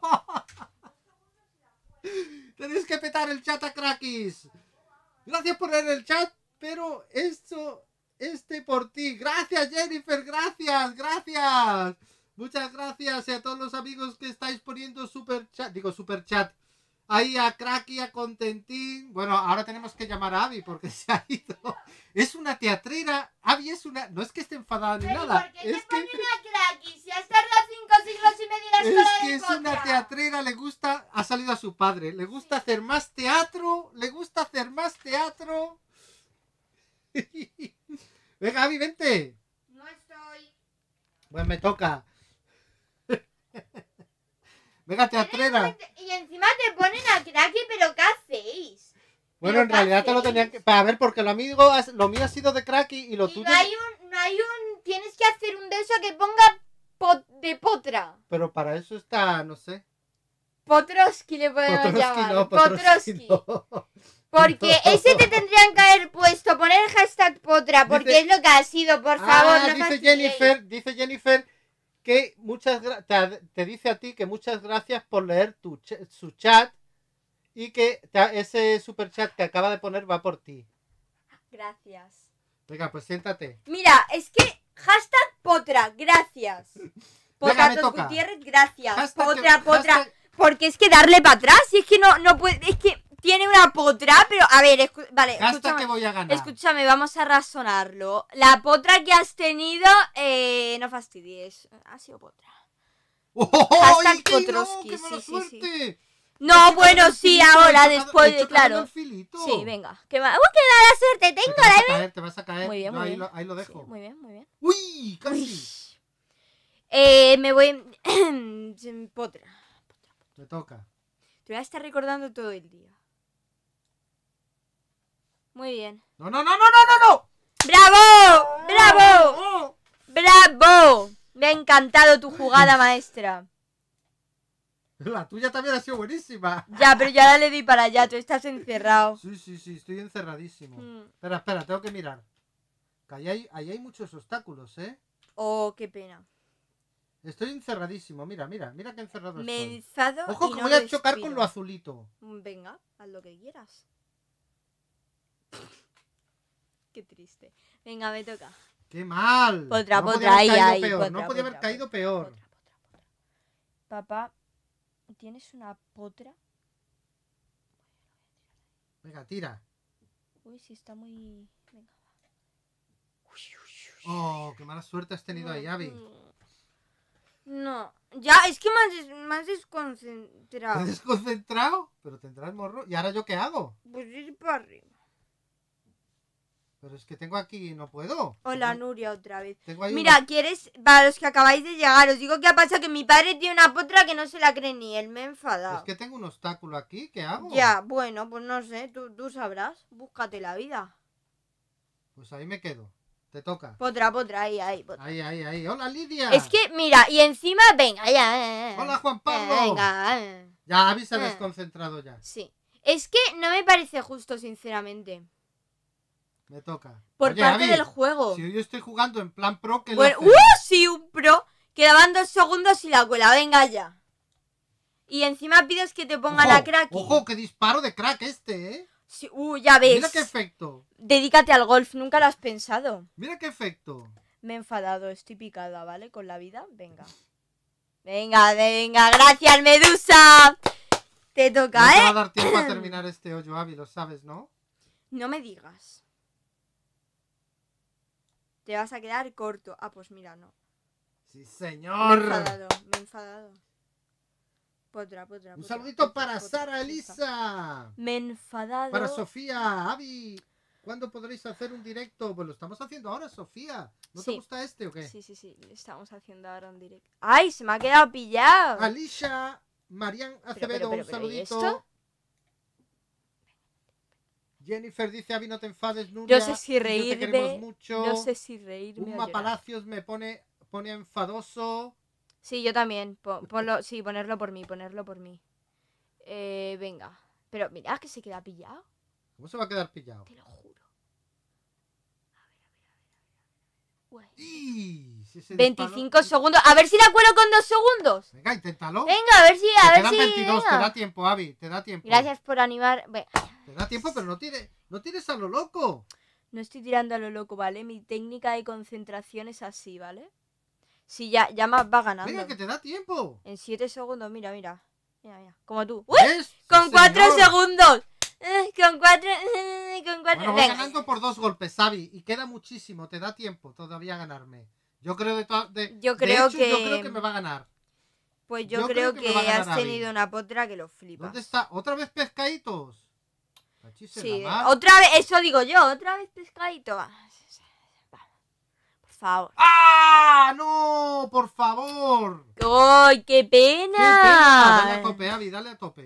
Tenéis que petar el chat a Crackis. Gracias por leer el chat, pero esto, este por ti. Gracias, Jennifer. Gracias, gracias. Muchas gracias y a todos los amigos que estáis poniendo super chat. Digo, super chat. Ahí a Cracky, a Contentín. Bueno, ahora tenemos que llamar a Abby porque se ha ido. Es una teatrera. Abby es una... No es que esté enfadada ni nada. Es que, a cracky si has tardado cinco siglos y medio en es, que es una teatrera. Le gusta... Ha salido a su padre. Le gusta hacer más teatro. Le gusta hacer más teatro. Venga, Abby, vente. No estoy. Pues me toca. Venga, teatrera. Y encima te Cracky, pero ¿qué hacéis? Bueno, ¿Pero en qué realidad te lo hacéis? tenían que... A ver, porque lo, amigo, has- lo mío ha sido de Cracky y lo Y tuyo... no hay un, no hay un, tienes que hacer un de eso que ponga pot- de potra. Pero para eso está, no sé. Potroski le podemos Potrovsky llamar. no, Potrovsky. Potrovsky no. Porque No. ese te tendrían que haber puesto, poner el hashtag potra, porque Dice- es lo que ha sido, por favor, Ah, no dice fastidiéis. Jennifer, dice Jennifer que muchas gra- te, te dice a ti que muchas gracias por leer tu ch- su chat y que te- ese super chat que acaba de poner va por ti. Gracias. Venga, pues siéntate. Mira, es que hashtag potra, gracias. Venga, me Potatos toca. Gutiérrez, gracias. Hashtag que- potra, potra. hashtag- Porque es que darle para atrás, y es que no, no puede, es que tiene una potra, pero a ver, escu- vale, Hashtag escúchame, que voy a ganar. escúchame, vamos a razonarlo. La potra que has tenido, eh, no fastidies, ha sido potra. ¡Oh, oh, oh! Hashtag ¡Ay, qué no! Potroski, ¡Qué mala sí, sí, suerte! No, He chocado bueno, el sí, filito, he ahora, chocado- después he de, chocado claro. el filito. Sí, venga, que va, ¡uh, qué mala suerte tengo! Te vas a caer, te vas a caer. Muy bien, Yo muy ahí bien. Lo, ahí lo Sí, dejo. muy bien, muy bien. ¡Uy! Casi. Uy. Eh, me voy, potra. Me toca. Te voy a estar recordando todo el día. Muy bien. ¡No, no, no, no, no, no! no! ¡Bravo! ¡Bravo! ¡Oh! ¡Bravo! Me ha encantado tu jugada, maestra. La tuya también ha sido buenísima. Ya, pero yo ahora le doy para allá. Tú estás encerrado. Sí, sí, sí, estoy encerradísimo. Mm. Espera, espera, tengo que mirar. Que ahí hay, ahí hay muchos obstáculos, ¿eh? Oh, qué pena. Estoy encerradísimo, mira, mira, mira qué encerrado Me estoy. enfado Ojo y que no voy a chocar respiro. con lo azulito. Venga, haz lo que quieras. Qué triste. Venga, me toca. ¡Qué mal! Potra, no podía potra, haber ahí, caído ahí, peor, potra, no podía potra, haber caído potra, peor. potra, potra, potra. Papá, ¿tienes una potra? Venga, tira. Uy, sí, está muy... Venga. Oh, qué mala suerte has tenido ahí, Abby. No, ya, es que más, des- más ¿Te desconcentrado. has desconcentrado? Pero tendrás morro. ¿Y ahora yo qué hago? Pues ir para arriba. Pero es que tengo aquí, no puedo. Hola, Tengo- Nuria, otra vez. tengo ahí Mira, una- ¿quieres? Para los que acabáis de llegar, os digo que ha pasado que mi padre tiene una potra que no se la cree ni él, me he enfadado. Es que tengo un obstáculo aquí, ¿qué hago? Ya, bueno, pues no sé, tú, tú sabrás. Búscate la vida. Pues ahí me quedo. Te toca. Potra, potra, ahí, ahí, potra. Ahí, ahí, ahí. ¡Hola, Lidia! Es que, mira, y encima, venga, ya. eh, eh, ¡Hola, Juan eh, Pablo! venga, eh. Ya, Abby se ha Eh. desconcentrado ya. Sí. Es que no me parece justo, sinceramente. Me toca. Por Oye, parte Abby, del juego. Si yo estoy jugando en plan pro, ¿qué le Bueno, hacemos? ¡uh! Sí, un pro. Quedaban dos segundos y la cuela, venga ya. Y encima pides que te ponga Ojo, la crack. Ojo, qué disparo de crack este, ¿eh? Sí, uh, ya ves. Mira qué efecto. Dedícate al golf, nunca lo has pensado. Mira qué efecto. Me he enfadado, estoy picada, ¿vale? Con la vida, venga. Venga, venga, gracias, Medusa. Te No toca, te va a ¿eh? dar tiempo a terminar este hoyo, Abby, lo sabes, ¿no? No me digas. Te vas a quedar corto. Ah, pues mira, no. Sí, Me he señor. enfadado, me he enfadado. Potra, potra, Un potra, saludito potra, para potra, Sara potra. Elisa. Me he enfadado. Para Sofía, Abby. ¿Cuándo podréis hacer un directo? Pues lo estamos haciendo ahora, Sofía. ¿No te Sí. gusta este o qué? Sí, sí, sí, lo estamos haciendo ahora en directo. ¡Ay, se me ha quedado pillado! Alicia, Marian Acevedo, pero, pero, un pero, ¿y saludito. esto? Jennifer dice, Abby, no te enfades, Nuria. No sé si y yo te reírme, queremos mucho. No sé si reírme o Uma llorar. Palacios me pone, pone enfadoso. Sí, yo también. Po- ponlo, sí, ponerlo por mí, ponerlo por mí. Eh, venga. Pero mira que se queda pillado. ¿Cómo se va a quedar pillado? Te lo juro. A ver, a ver, a ver. Uy. ¡Y! Si ese veinticinco disparo- segundos. A ver si la cuelo con dos segundos. Venga, inténtalo. Venga, a ver si, a Te ver quedan si. veintidós, te venga. da tiempo, Abby, te da tiempo. Gracias por animar. Ve, Te da tiempo, pero no tires, no tires a lo loco. no estoy tirando a lo loco, ¿vale? Mi técnica de concentración es así, ¿vale? Si ya, ya ma- va ganando. Venga, que te da tiempo. En siete segundos, mira, mira. Mira, mira. Como tú. ¡Uy! ¿Ves? Sí, Con cuatro señor. segundos. Eh, con cuatro. eh, con cuatro. Bueno, voy Venga. ganando por dos golpes, Abby, y queda muchísimo, te da tiempo todavía a ganarme. Yo creo de, to- de Yo de creo hecho, que- yo creo que me va a ganar. Pues yo, yo creo, creo que que, me va a ganar has Abby. tenido una potra que lo flipas. ¿Dónde está? ¿Otra vez pescaditos? Cachis en Sí, la mar. otra vez, eso digo yo, otra vez pescadito. Va. Por favor. ¡Ah! ¡No! ¡Por favor! ¡Ay, qué ¡Qué pena! Dale a pena! tope, Abby, dale a tope.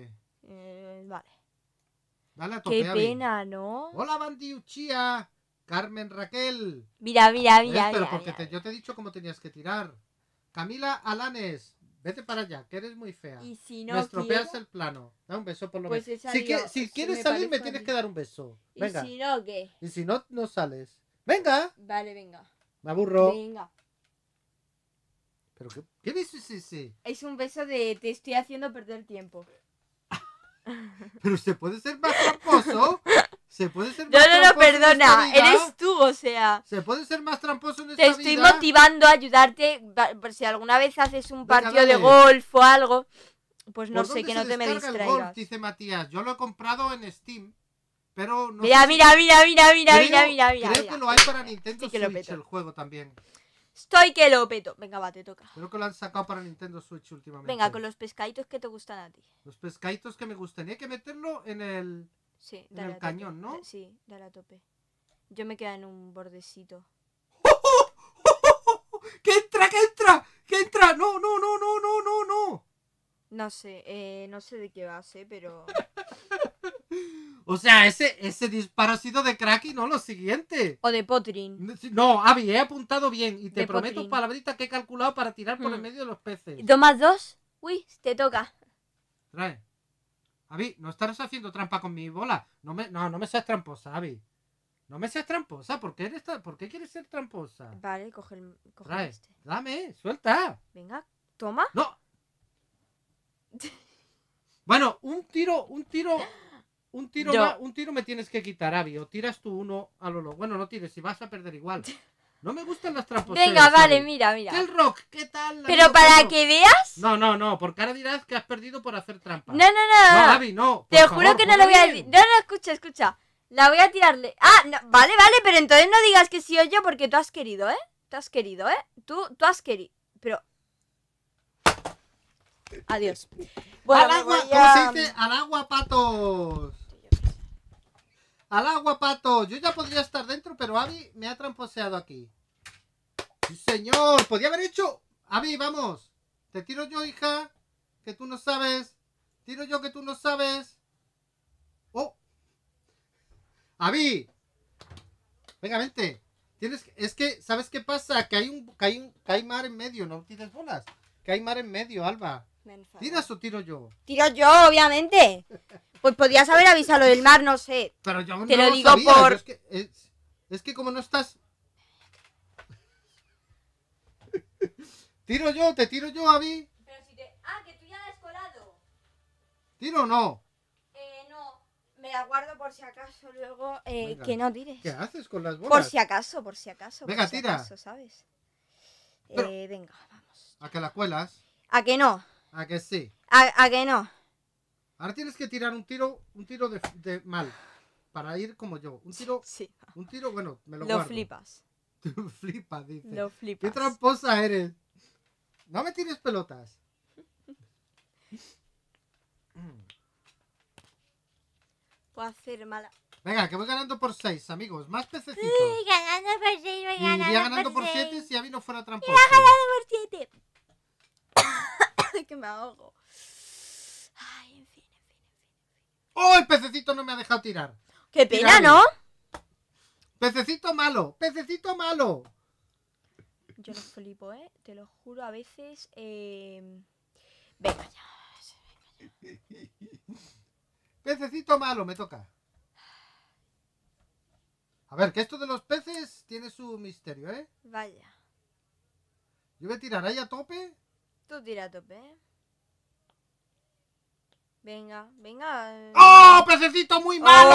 Eh, vale. Dale a tope, Qué Abby. pena, ¿no? Hola, Bandiuchía. Carmen Raquel. Mira, mira, ¿Ves? mira, Pero mira, porque mira, te- yo te he dicho cómo tenías que tirar. Camila Alanes. Vete para allá, que eres muy fea. Y si me no estropeas quiero, el plano. Da un beso por lo pues menos. he Si, salido- qui- si se quieres me salir, me parece tienes a que mí. dar un beso. ¿y Venga. si no qué? Y si no, no sales. Venga. Vale, venga. Me aburro. Venga. ¿Pero qué, qué beso es ese? Es un beso de te estoy haciendo perder tiempo. ¿Pero se puede ser más tramposo? ¿Se puede ser No, más no, no, tramposo en esta perdona. vida? Eres tú, o sea. ¿Se puede ser más tramposo en esta Te estoy vida? motivando a ayudarte. va- Por si alguna vez haces un Venga, partido de dale. golf o algo. Pues no ¿Por sé, dónde que se no te me descarga el golf? distraigas. Dice Matías. Yo lo he comprado en Steam. Pero no Mira, sé si- mira, mira, mira, mira, creo, mira, mira, mira. Creo mira. que lo hay para Nintendo Sí que lo Switch peto. el juego también. Estoy que lo peto. Venga, va, te toca. Creo que lo han sacado para Nintendo Switch últimamente. Venga, con los pescaditos que te gustan a ti. Los pescaditos que me gustan. Y hay que meterlo en el... Sí, En dale el a tope. cañón, ¿no? Da- Sí, dale a tope. Yo me quedo en un bordecito. ¡Que entra, que entra! ¡Que entra! ¡No, no, no, no, no, no, no! No sé, eh, no sé de qué va a ser, pero... O sea, ese, ese disparo ha sido de crack y no lo siguiente. O de potrin. No, Abby, he apuntado bien. Y te De prometo, potrín. palabrita, que he calculado para tirar por Hmm. en medio de los peces. ¿Dos más dos? Uy, te toca. Trae. Abby, no estarás haciendo trampa con mi bola. No me, no, no me seas tramposa, Abby. No me seas tramposa. ¿Por qué, eres ta- ¿Por qué quieres ser tramposa? Vale, coge el... Coge Trae. este. Dame, suelta. Venga, toma. No. Bueno, un tiro, un tiro, un tiro, Yo. ma- un tiro me tienes que quitar, Abby. O tiras tú uno a lo loco. Bueno, no tires, si vas a perder igual. No me gustan las tramposeras. Venga, vale, Abby. mira, mira. ¿Qué el rock? ¿Qué tal? Pero amigo para Pedro? que veas... No, no, no. Por cara dirás que has perdido por hacer trampa. No, no, no. No, no. Abby, no. Te por juro favor, que no lo voy a juega decir. bien. No, no, escucha, escucha. La voy a tirarle. Ah, no, vale, vale, pero entonces no digas que sí o yo porque tú has querido, ¿eh? Tú has querido, ¿eh? Tú, tú has querido. Pero... Adiós. Bueno, al me agua, voy ¿cómo a- se dice? Al agua, patos. Al agua, patos. Yo ya podría estar dentro, pero Abby me ha tramposeado aquí. Sí, señor. Podía haber hecho... Abby, vamos. Te tiro yo, hija. Que tú no sabes. Tiro yo que tú no sabes. Oh. Abby. Venga, vente. Tienes que- Es que, ¿sabes qué pasa? Que hay un, que hay un, que hay mar en medio. ¿No tienes bolas? Que hay mar en medio, Alba. Me enfado. ¿Tiras o tiro yo? Tiro yo, obviamente. Pues podías haber avisado lo del mar, no sé. Pero yo Te no lo lo digo sabía, por- yo Es que, es, es que como no estás... ¿Tiro yo? ¿Te tiro yo, Abby? Pero si te... Ah, que tú ya la has colado. ¿Tiro o no? Eh, no. Me la guardo por si acaso luego. Eh, Venga. que no tires. ¿Qué haces con las bolas? Por si acaso, por si acaso. Venga, por si tira. acaso, ¿sabes? Pero- Eh, venga, vamos. ¿A que la cuelas? ¿A que no? ¿A que sí? ¿A, a que no? Ahora tienes que tirar un tiro, un tiro de, de mal. Para ir como yo. Un tiro, Sí. un tiro, bueno, me lo, Lo, guardo. flipas. Tú flipas, dice. Lo Qué flipas. tramposa eres. No me tires pelotas. Puedo hacer mala. Venga, que voy ganando por seis, amigos. Más pececitos. Uy, ganando por seis, voy Y iría ganando, ganando por seis. siete si Abby no fuera tramposo. Por siete. Ay, que me ahogo. Ay, en fin, en fin, en fin. ¡Oh, el pececito no me ha dejado tirar! Qué Tira, pena, Abby. ¿no? ¡Pececito malo! ¡Pececito malo! Yo lo flipo, ¿eh? Te lo juro, a veces... Eh... Venga ya. Pececito malo, me toca. A ver, que esto de los peces tiene su misterio, ¿eh? Vaya. Yo voy a tirar ahí a tope. Tú tira a tope, ¿eh? Venga, venga. eh. ¡Oh, pececito muy malo!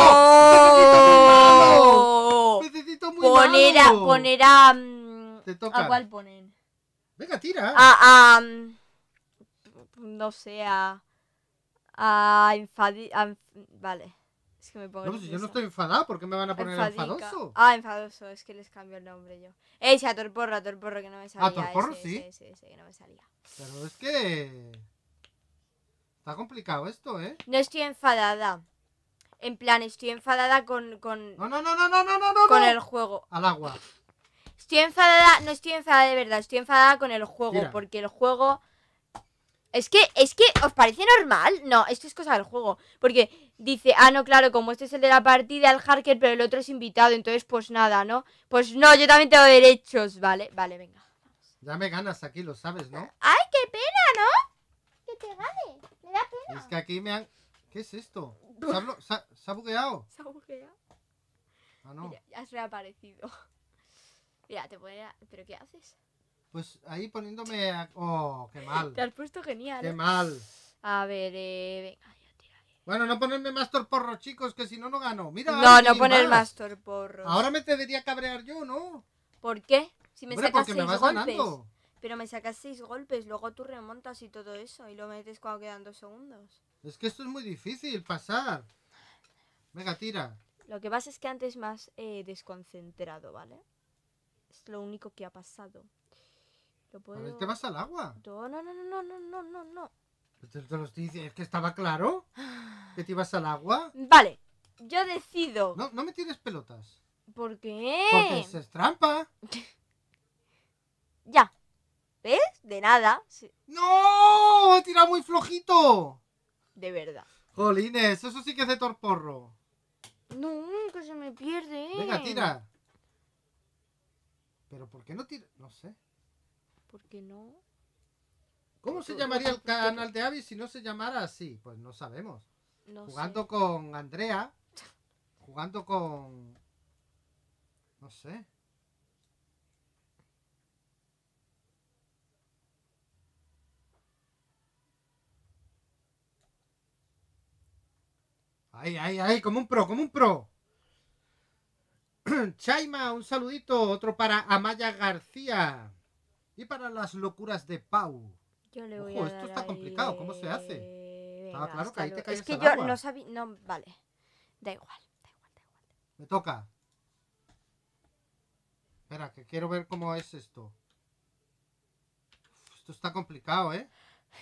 ¡Oh! ¡Pececito muy Poner a... malo! Poner a... mm, Te toca. ¿A cuál ponen? Venga, tira. A... a mm, no sé, a... A enfadi... a enf- vale. Es que me pongo... No, pues si yo no nerviosa. estoy enfadado, ¿por qué me van a poner Enfadica. enfadoso? Ah, enfadoso, es que les cambio el nombre yo. Eh, sí, a Torporro, a Torporro, que no me salía. Ah, Torporro, ese, sí. Ese, ese, ese, que no me salía. Pero es que... Está complicado esto, ¿eh? No estoy enfadada. En plan, estoy enfadada con, con, No, no, no, no, no, no, no, no. con el juego. Al agua. Estoy enfadada, no estoy enfadada de verdad, estoy enfadada con el juego. Tira. Porque el juego Es que, es que, ¿os parece normal? No, esto es cosa del juego. Porque dice, ah, no, claro, como este es el de la partida, el hacker, pero el otro es invitado. Entonces, pues nada, ¿no? Pues no, yo también tengo derechos. Vale, vale, venga. Ya me ganas aquí, lo sabes, ¿no? ¡Ay, qué pena, ¿no? Que te gane. Me da pena. Es que aquí me han... ¿Qué es esto? ¿Se ha, blo- se ha- se ha bugueado? Se ha bugueado. Ah, no. Mira, ya has reaparecido. Mira, te podría... ¿Pero qué haces? Pues ahí poniéndome... A... Oh, qué mal. Te has puesto genial. Qué ¿eh? mal. A ver, eh... venga, ya tira. Bueno, no ponerme más torporro, chicos, que si no, no gano. Mira, No, ahora no sí, poner más. más torporros. Ahora me debería cabrear yo, ¿no? ¿Por qué? Si me Hombre, sacas porque me seis vas golpes. ganando. Pero me sacas seis golpes, luego tú remontas y todo eso. Y lo metes cuando quedan dos segundos. Es que esto es muy difícil, pasar. Venga, tira. Lo que pasa es que antes más eh, desconcentrado, ¿vale? Es lo único que ha pasado. Lo A puedo... ver, te vas al agua. No, no, no, no, no, no, no, no. Te, te lo estoy diciendo, es que estaba claro que te ibas al agua. Vale, yo decido. No, no me tires pelotas. ¿Por qué? Porque eso es trampa. Ya. ¿Ves? De nada. Sí, ¡No! He tirado muy flojito. de verdad. Jolines, eso sí que es de torporro. No, que se me pierde. Venga, tira. Pero ¿por qué no tira? No sé. ¿Por qué no? ¿Cómo se llamaría el canal de Abby si no se llamara así? Pues no sabemos. No Jugando sé. con Andrea. Jugando con... No sé. Ay, ay, ay, como un pro, como un pro. Chaima, un saludito. Otro para Amaya García. Y para las locuras de Pau. Yo le Ojo, voy a esto dar está ahí, complicado, ¿cómo se hace? eh, Estaba venga, claro hasta que ahí te luego. caías Es que al yo agua. no sabía... No, vale. Da igual, da igual, da igual. Me toca. Espera, que quiero ver cómo es esto. Uf, esto está complicado, ¿eh?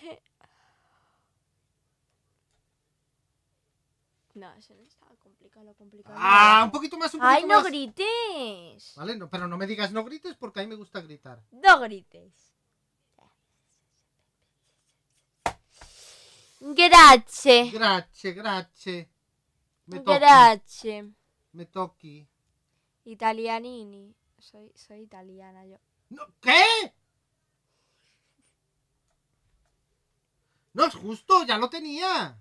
No, eso no estaba complicado, lo complicado. ¡Ah! Un poquito más, un poquito ¡Ay, no más. grites! Vale, no, pero no me digas no grites porque a mí me gusta gritar. No grites. Grazie. Grazie, grazie. Me tocchi. Grazie. Me tocchi. Italianini. Soy, soy italiana yo. No, ¿qué? No es justo, ya lo tenía.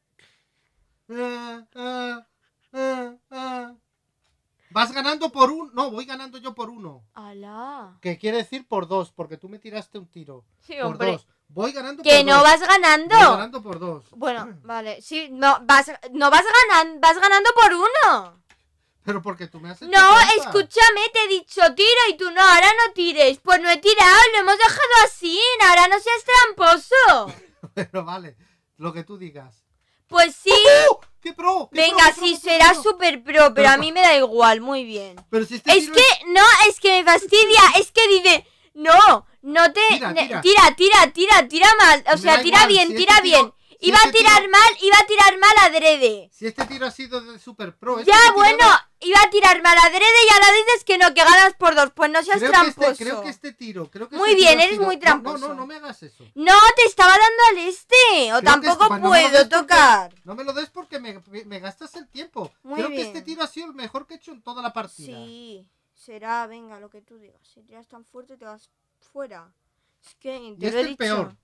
Ah, ah, ah, ah. Vas ganando por un... No, voy ganando yo por uno. ¡Hala! Que quiere decir por dos, porque tú me tiraste un tiro. Sí, Por hombre. dos. Voy ganando ¡Que por no dos. vas ganando! Voy ganando por dos. Bueno, vale. Sí, no vas, no vas ganando, vas ganando por uno. Pero porque tú me has hecho No, trampa. escúchame, te he dicho tira y tú no, ahora no tires. Pues no he tirado, lo hemos dejado así. Ahora no seas tramposo. Pero vale, lo que tú digas. Pues sí. ¡Oh! ¡Qué pro! ¡Qué Venga, pro, qué pro, sí, qué pro, será qué pro! súper pro, pero a mí me da igual, muy bien. Pero si este Es tiro que, no, es que me fastidia, es que dice, no, no te, Tira, ne- tira. tira, tira, tira, tira mal, o Me sea, da tira igual, bien, si tira este tiro- bien. si Iba a este tirar tiro- mal, iba a tirar mal adrede. Si este tiro ha sido de super pro. este Ya, que he bueno, tirado- iba a tirar mal adrede y ahora dices que no, que ganas por dos, pues no seas creo que, tramposo. este, creo que este tiro. Creo que Muy este bien, tiro ha eres sido- muy No, tramposo. No, no, no me hagas eso. No, te estaba dando al este, o Creo que tampoco este- pues no me lo puedo des porque- tocar. No me lo des porque me, me gastas el tiempo. Muy creo bien. que este tiro ha sido el mejor que he hecho en toda la partida. Sí, será, venga, lo que tú digas. Si tiras tan fuerte te vas fuera. Es que Y te este lo he el dicho. peor.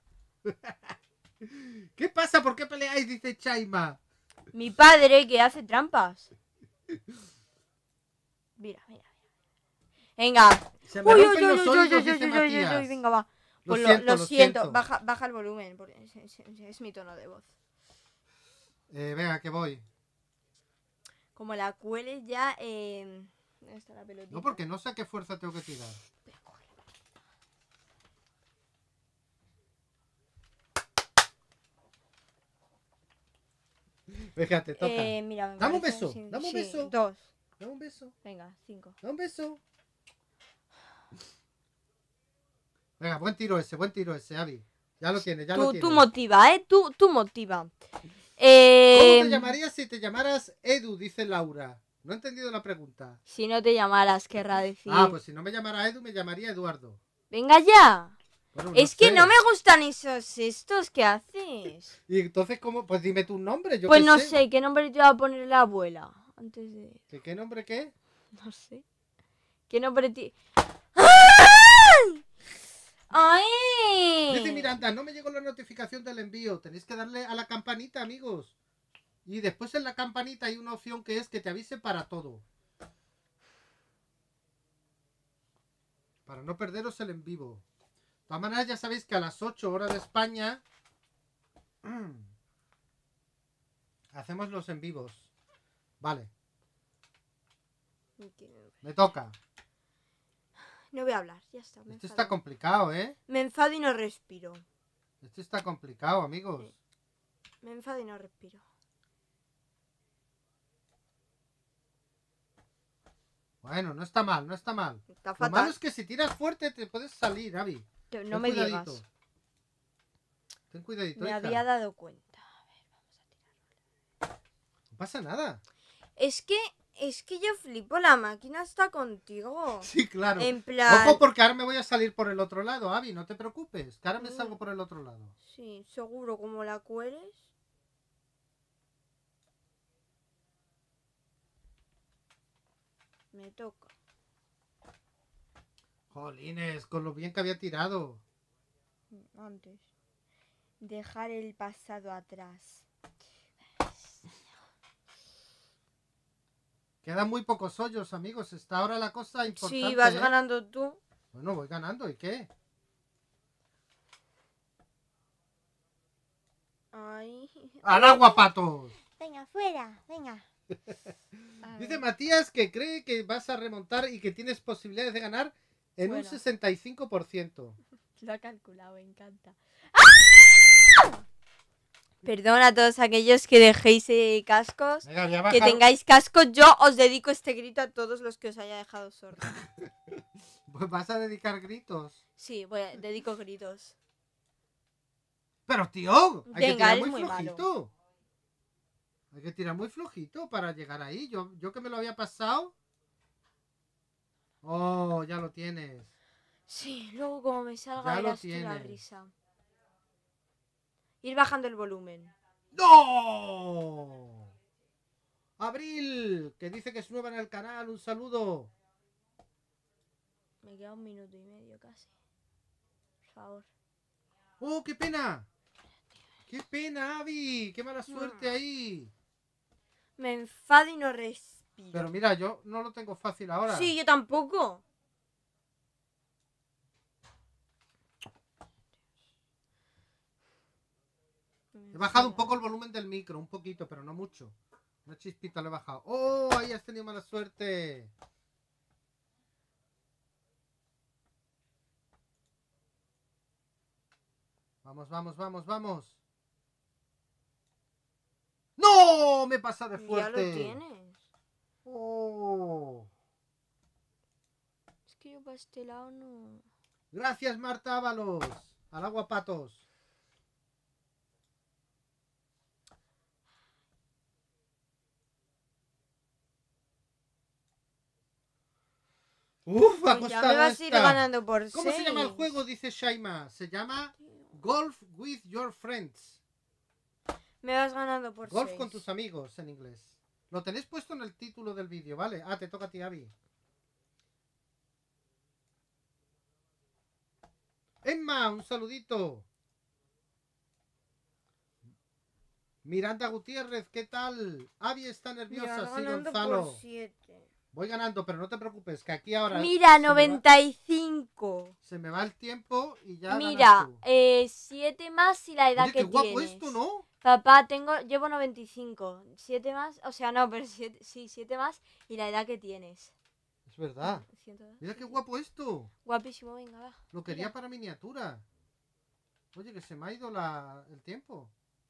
¿Qué pasa? ¿Por qué peleáis? Dice Chaima. Mi padre que hace trampas. Mira, mira, mira. Venga. Se me Uy, uy, rompen uy, los uy, uy, oídos, uy, dice uy, uy, uy, Matías. uy, venga, va. Lo Pues siento, lo, lo siento. siento. Baja, baja el volumen, porque es, es- es mi tono de voz. Eh, venga, que voy. Como la cueles ya, eh... ¿dónde está la pelotita? No, porque no sé a qué fuerza tengo que tirar. Fíjate, toca. Eh, mira, me Dame un parece- beso, sí, dame un sí, beso. Dos. Dame un beso. Venga, cinco. Dame un beso. Venga, buen tiro ese, buen tiro ese, Abby. Ya lo tienes, ya lo Tú, tienes. tú motiva, ¿eh? Tú, tú motiva. ¿Cómo Eh... te llamarías si te llamaras Edu? Dice Laura. No he entendido la pregunta. Si no te llamaras, querrá decir. Ah, pues si no me llamara Edu, me llamaría Eduardo. Venga ya. Bueno, Es que sé. no me gustan esos estos que haces. Y entonces, ¿cómo? Pues dime tu nombre, yo Pues qué no sé. sé, ¿qué nombre te va a poner la abuela? Antes de... ¿Qué, qué nombre qué? No sé. ¿Qué nombre te... ¡Ay! ¡Ay! Dice Miranda, no me llegó la notificación del envío. Tenéis que darle a la campanita, amigos. Y después en la campanita hay una opción que es que te avise para todo. Para no perderos el en vivo. De todas maneras, ya sabéis que a las ocho horas de España hacemos los en vivos. Vale, me toca. No voy a hablar, ya está. Me Este enfado. está complicado, ¿eh? Me enfado y no respiro. Este está complicado, amigos. Sí. Me enfado y no respiro. Bueno, no está mal, no está mal. Está Lo fatal. malo es que si tiras fuerte te puedes salir, Avi. No Ten me cuidadito. digas. Ten cuidadito, Me hija. había dado cuenta. A ver, vamos a tirar. No pasa nada. Es que, es que yo flipo, la máquina está contigo. Sí, claro. En plan... Ojo, porque ahora me voy a salir por el otro lado, Avi, no te preocupes. Que ahora me Mm. salgo por el otro lado. Sí, seguro, como la cueles. Me toca. Jolines, con lo bien que había tirado. Antes. Dejar el pasado atrás. Quedan muy pocos hoyos, amigos. Está ahora la cosa importante. Sí, vas ¿eh? ganando tú. Bueno, voy ganando, ¿y qué? Ay. ¡Al agua, patos! Venga, fuera, venga. Dice Matías que cree que vas a remontar y que tienes posibilidades de ganar en Bueno. un sesenta y cinco por ciento. Lo ha calculado, me encanta. ¡Ah! Perdón a todos aquellos que dejéis eh, cascos. Venga, voy a Que bajar. tengáis cascos. Yo os dedico este grito a todos los que os haya dejado sordos. Pues vas a dedicar gritos. Sí, voy a, dedico gritos. Pero, tío, hay que Venga, tirar eres muy muy flojito. Hay que tirar muy flojito para llegar ahí. Yo, yo que me lo había pasado. Oh, ya lo tienes. Sí, luego como me salga Ya de lo la estoy la tienes. risa. Ir bajando el volumen. ¡No! Abril, que dice que es nueva en el canal. Un saludo. Me queda un minuto y medio casi. Por favor. ¡Oh, qué pena! ¡Qué pena, Avi! ¡Qué mala suerte ahí! Me enfado y no respiro. Pero mira, yo no lo tengo fácil ahora. Sí, yo tampoco. He bajado un poco el volumen del micro, un poquito, pero no mucho. Una chispita le he bajado. ¡Oh! Ahí has tenido mala suerte. Vamos, vamos, vamos, vamos. ¡No! Me pasa de Ya fuerte. lo tienes. ¡Oh! Es que yo para este lado no... Gracias, Marta Ábalos. Al agua, patos. Uf, ha Pues ya costado me vas a ir esta. ganando por ¿Cómo se llama el seis. juego? Dice Shaima. Se llama Golf with your friends. Me vas ganando por Golf seis. con tus amigos en inglés. Lo tenéis puesto en el título del vídeo, ¿vale? Ah, te toca a ti, Avi. Emma, un saludito. Miranda Gutiérrez, ¿qué tal? Avi está Me nerviosa, vas sí, ganando Gonzalo. por siete. Voy ganando, pero no te preocupes, que aquí ahora... Mira, se me va- noventa y cinco. Se me va el tiempo y ya ganas Mira, tú. eh, siete más y la edad Oye, que qué guapo tienes. esto, ¿no? Papá, tengo, llevo noventa y cinco. siete más, o sea, no, pero siete, sí, siete más y la edad que tienes. Es verdad. ciento dos. Mira qué guapo esto. Guapísimo, venga, va. Lo quería Mira. para miniatura. Oye, que se me ha ido la... el tiempo.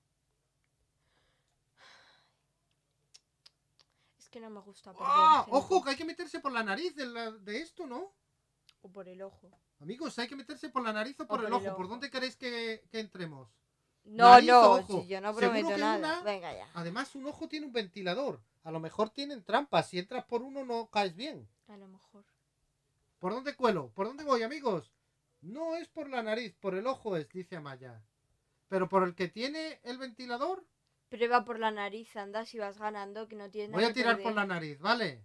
Es que no me gusta perder. ¡Ah! gente. ¡Ojo! Que hay que meterse por la nariz de, la- de esto, ¿no? O por el ojo. Amigos, hay que meterse por la nariz o por, por el, el ojo. ¿Por ojo. dónde queréis que, que entremos? No, Nariz o no, ojo. si yo no Seguro prometo que nada. una- Venga ya. Además, un ojo tiene un ventilador. A lo mejor tienen trampas. Si entras por uno no caes bien. A lo mejor. ¿Por dónde cuelo? ¿Por dónde voy, amigos? No es por la nariz, por el ojo es, dice Amaya. Pero por el que tiene el ventilador. Prueba por la nariz, anda, si vas ganando, que no tienes Voy nada a que tirar perder. por la nariz, ¿vale?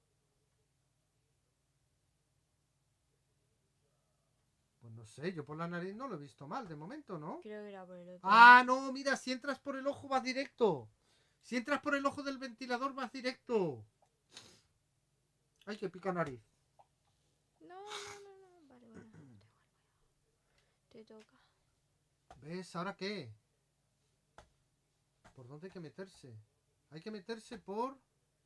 Pues no sé, yo por la nariz no lo he visto mal de momento, ¿no? Creo que era por el otro. Ah, no, mira, si entras por el ojo vas directo. Si entras por el ojo del ventilador vas directo. Ay, que pica nariz. No, no, no, no. Vale, vale. Te toca. ¿Ves? ¿Ahora qué? ¿Por dónde hay que meterse? Hay que meterse por...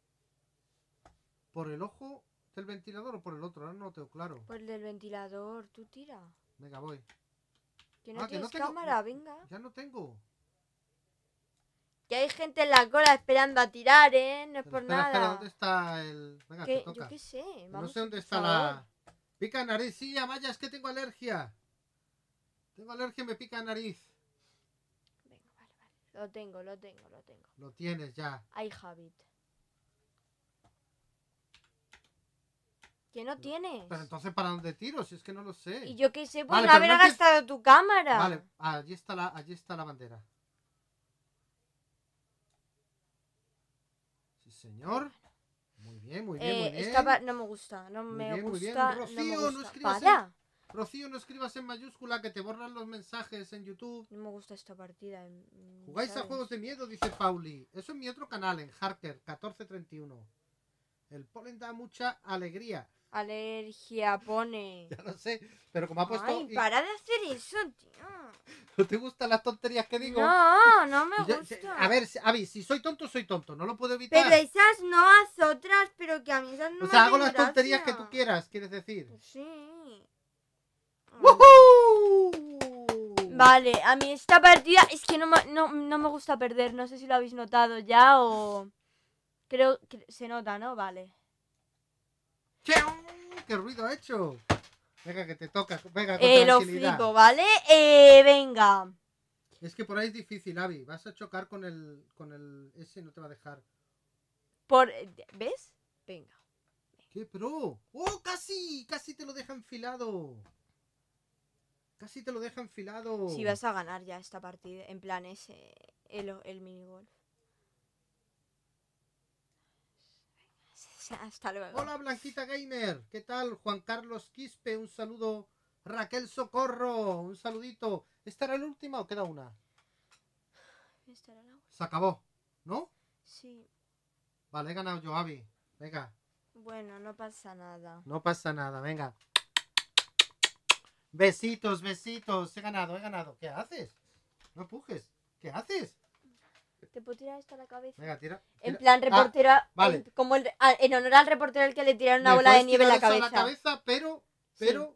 ¿Por el ojo del ventilador o por el otro? Ahora no lo tengo claro. Por el del ventilador, tú tira. Venga, voy. Que no Ah, que tienes no tengo- cámara, venga. Ya no tengo. Que hay gente en la cola esperando a tirar, ¿eh? No es Pero por espera, nada. espera, ¿dónde está el...? Venga, ¿Qué? te toca. Yo qué sé. No Vamos, sé dónde por está favor. la... Pica nariz, sí, Amaya, es que tengo alergia. Tengo alergia y me pica nariz. Venga, vale, vale. Lo tengo, lo tengo, lo tengo. Lo tienes ya. I have it. ¿Que no tienes? Pero entonces, ¿para dónde tiro? Si es que no lo sé. Y yo qué sé, pues Vale, no pero haber no empie- gastado tu cámara. Vale, allí está la, allí está la bandera. Sí, señor. Muy bien, muy bien, Eh, muy bien. esta pa- no me gusta, no Muy me bien, muy bien. gusta, Rocío, no me no gusta. escribas Para. Rocío, no escribas en mayúscula que te borran los mensajes en YouTube. No me gusta esta partida. mm, Jugáis a ¿sabes? juegos de miedo, dice Pauli. Eso es mi otro canal, en Harker, catorce treinta y uno. El polen da mucha alegría. Alergia pone. Ya lo sé, pero como ha puesto... Ay, y- para de hacer eso, tío. ¿No te gustan las tonterías que digo? No, no me Yo- gusta. a ver, Avi, si soy tonto, soy tonto. No lo puedo evitar. Pero esas no, haz otras, pero que a mí esas no O me sea, hago hacen las tonterías que gracia. tú quieras, quieres decir. Pues sí. ¡Woohoo! Vale, a mí esta partida es que no me, no, no me gusta perder. No sé si lo habéis notado ya o... Creo que se nota, ¿no? Vale. ¡Cheum! ¡Qué ruido ha hecho! Venga, que te toca. Venga, con Eh, lo tranquilidad. flipo, ¿vale? Eh, venga. Es que por ahí es difícil, Avi. Vas a chocar con el... Con el... Ese no te va a dejar. Por... ¿Ves? Venga. ¡Qué pro! ¡Oh, casi! Casi te lo deja enfilado. Casi te lo deja enfilado. Si vas a ganar ya esta partida. En plan, ese... El, el minigolf. Hasta luego. Hola, Blanquita Gamer. ¿Qué tal? Juan Carlos Quispe, un saludo. Raquel Socorro, un saludito. ¿Esta era la última o queda una? ¿Esta era la última? Se acabó, ¿no? Sí. Vale, he ganado yo, Avi. Venga, Bueno, no pasa nada. no pasa nada, venga. Besitos, besitos. He ganado, he ganado. ¿Qué haces? No empujes. ¿Qué haces? ¿Te puedo tirar esto a la cabeza? Venga, tira. En tira. plan, reportera. Ah, vale. en- como el, a- en honor al reportero al que le tiraron una Me bola de puedes nieve en la tirar eso cabeza. a la cabeza, pero, pero,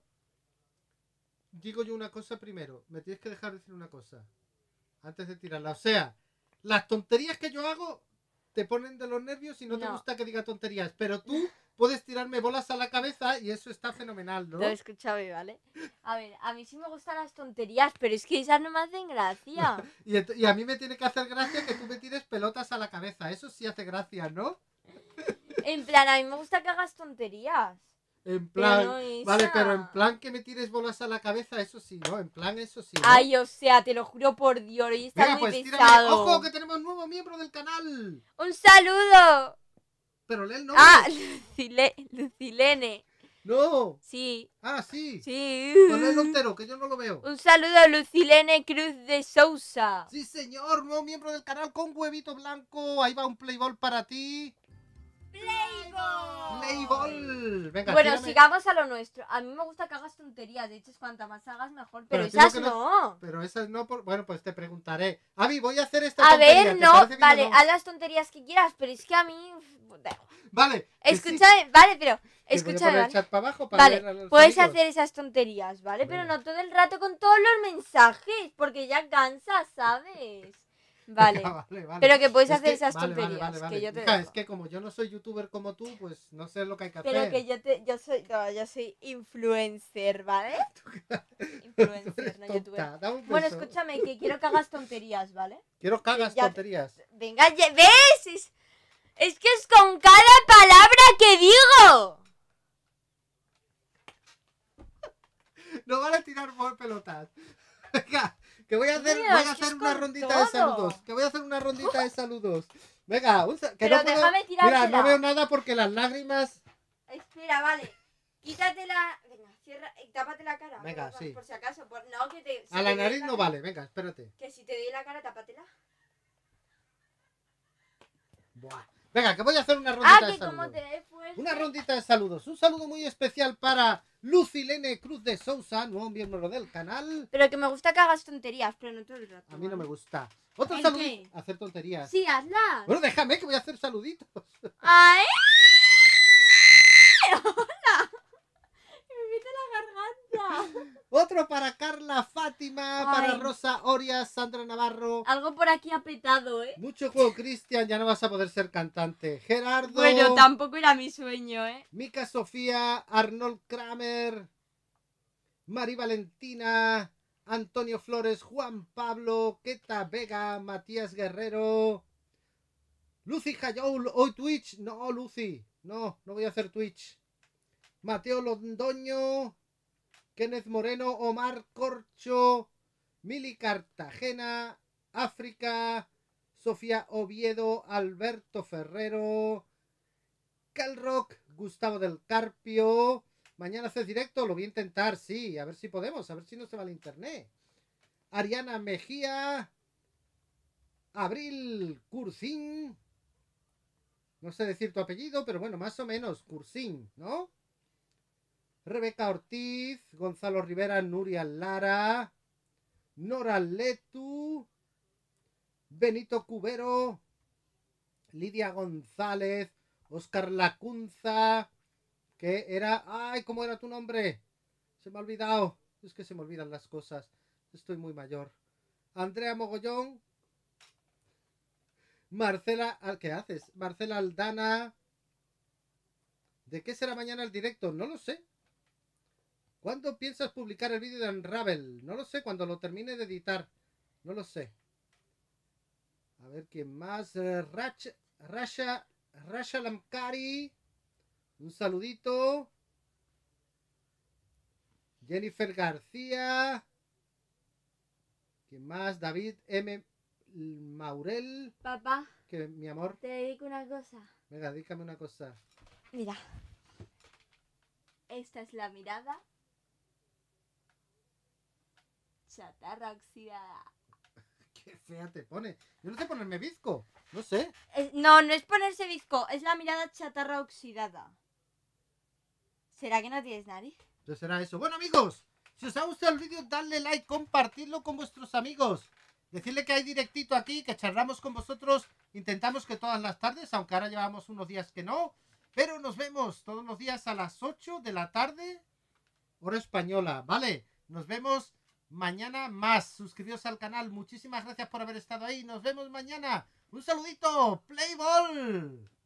digo yo una cosa primero. Me tienes que dejar decir una cosa antes de tirarla. O sea, las tonterías que yo hago te ponen de los nervios y no, te No. gusta que diga tonterías. Pero tú puedes tirarme bolas a la cabeza y eso está fenomenal, ¿no? Lo escúchame, ¿vale? A ver, a mí sí me gustan las tonterías, pero es que esas no me hacen gracia. Y, ent- y a mí me tiene que hacer gracia que tú me tires pelotas a la cabeza. Eso sí hace gracia, ¿no? En plan, a mí me gusta que hagas tonterías. En Pero plan... no esa. Vale, pero en plan que me tires bolas a la cabeza, eso sí, ¿no? En plan, eso sí, ¿no? Ay, o sea, te lo juro por Dios, hoy está Venga, muy pues tírame. pesado. ¡Ojo, que tenemos nuevo miembro del canal! ¡Un saludo! Pero lee el nombre. Ah, Lucile, Lucilene. No. Sí, Ah, sí. sí. Pues léelo entero, que yo no lo veo. Un saludo a Lucilene Cruz de Sousa. Sí, señor, nuevo miembro del canal con huevito blanco. Ahí va un playball para ti. ¡Playball! Playball. Venga, Bueno, tírame. sigamos a lo nuestro. A mí me gusta que hagas tonterías. De hecho, es cuanta más hagas mejor. Pero, Pero tengo esas que no. Pero esas no por... Bueno, pues te preguntaré. Avi, voy a hacer esta A tontería. ver, ¿te no. parece bien o Vale, no? haz las tonterías que quieras. Pero es que a mí. da igual. Vale. que sí, Escúchame, vale, pero. que voy a Escúchame, poner el ¿vale? chat para abajo para Vale, leer a los puedes amigos. hacer esas tonterías, ¿vale? Pero Venga. no todo el rato con todos los mensajes, porque ya cansa, ¿sabes? Vale. vale, vale. Pero que puedes Es hacer que- esas vale, vale, tonterías, vale, vale. que yo te Hija, dejo. es que como yo no soy youtuber como tú, pues no sé lo que hay que Pero hacer. que yo te, yo soy, no, yo soy influencer, ¿vale? Tú Influencer, eres no tonta, youtuber. dame un Bueno, beso. escúchame, que quiero que hagas tonterías, ¿vale? Quiero que hagas ya te- tonterías. Venga, ya- ¿ves? Es, es que es con cada palabra que digo. No vale tirar pelotas. Venga, que voy a hacer, Tío, voy es a que hacer es una con rondita todo. de saludos. Que voy a hacer una rondita de saludos. Venga, un sa- que Pero no puedo... déjame Mira, tirártela. no veo nada porque las lágrimas... Espera, vale. Quítatela. Venga, cierra. eh, Tápate la cara. Venga, por, sí. Por si acaso. por- No, que te. si A te la doy nariz la no cara- vale. Venga, espérate. Que si te doy la cara, tápatela. Buah. Venga, que voy a hacer una rondita Ah, de que saludos. como te dé fuerte. Una rondita de saludos. Un saludo muy especial para Lucilene Cruz de Sousa, nuevo miembro del canal. Pero que me gusta que hagas tonterías, pero no todo el rato. A mí no me ¿vale? gusta. Otro ¿El saludito. qué? Hacer tonterías. Sí, hazlas. Bueno, déjame que voy a hacer saluditos. ¡Ay! ¡Hola! Me mete la garganta. Otro para Carla Fátima, para Ay. Rosa Orias, Sandra Navarro. Algo por aquí apretado, ¿eh? Mucho juego, Cristian, ya no vas a poder ser cantante. Gerardo. Bueno, tampoco era mi sueño, ¿eh? Mica Sofía, Arnold Kramer, Mari Valentina, Antonio Flores, Juan Pablo, Keta Vega, Matías Guerrero, Lucy Jayoul, hoy Twitch, no Lucy, no, no voy a hacer Twitch. Mateo Londoño, Kenneth Moreno, Omar Corcho, Mili Cartagena, África, Sofía Oviedo, Alberto Ferrero, Calrock, Gustavo del Carpio. Mañana haces directo, lo voy a intentar, sí, a ver si podemos, a ver si no se va el internet. Ariana Mejía, Abril Cursín, no sé decir tu apellido, pero bueno, más o menos, Cursín, ¿no? Rebeca Ortiz, Gonzalo Rivera, Nuria Lara, Nora Letu, Benito Cubero, Lidia González, Oscar Lacunza, que era... ¡Ay! ¿Cómo era tu nombre? Se me ha olvidado. Es que se me olvidan las cosas. Estoy muy mayor. Andrea Mogollón. Marcela... ¿Qué haces? Marcela Aldana. ¿De qué será mañana el directo? No lo sé. ¿Cuándo piensas publicar el vídeo de Unravel? No lo sé. Cuando lo termine de editar. No lo sé. A ver quién más. Eh, Rach, Rasha... Rasha Lamkari, un saludito. Jennifer García. ¿Quién más? David M. Maurel. Papá, Que mi amor. te dedico una cosa. Venga, dígame una cosa. Mira. Esta es la mirada. Chatarra oxidada. Qué fea te pone. Yo no sé ponerme bizco. No sé. Eh, no, no es ponerse bizco, es la mirada chatarra oxidada. ¿Será que no tienes nariz? Entonces será eso. Bueno, amigos, si os ha gustado el vídeo, dadle like, compartidlo con vuestros amigos. Decirle que hay directito aquí, que charlamos con vosotros. Intentamos que todas las tardes, aunque ahora llevamos unos días que no. Pero nos vemos todos los días a las ocho de la tarde, hora española. ¿Vale? Nos vemos mañana más. Suscribiros al canal. Muchísimas gracias por haber estado ahí. Nos vemos mañana. Un saludito. Play Ball.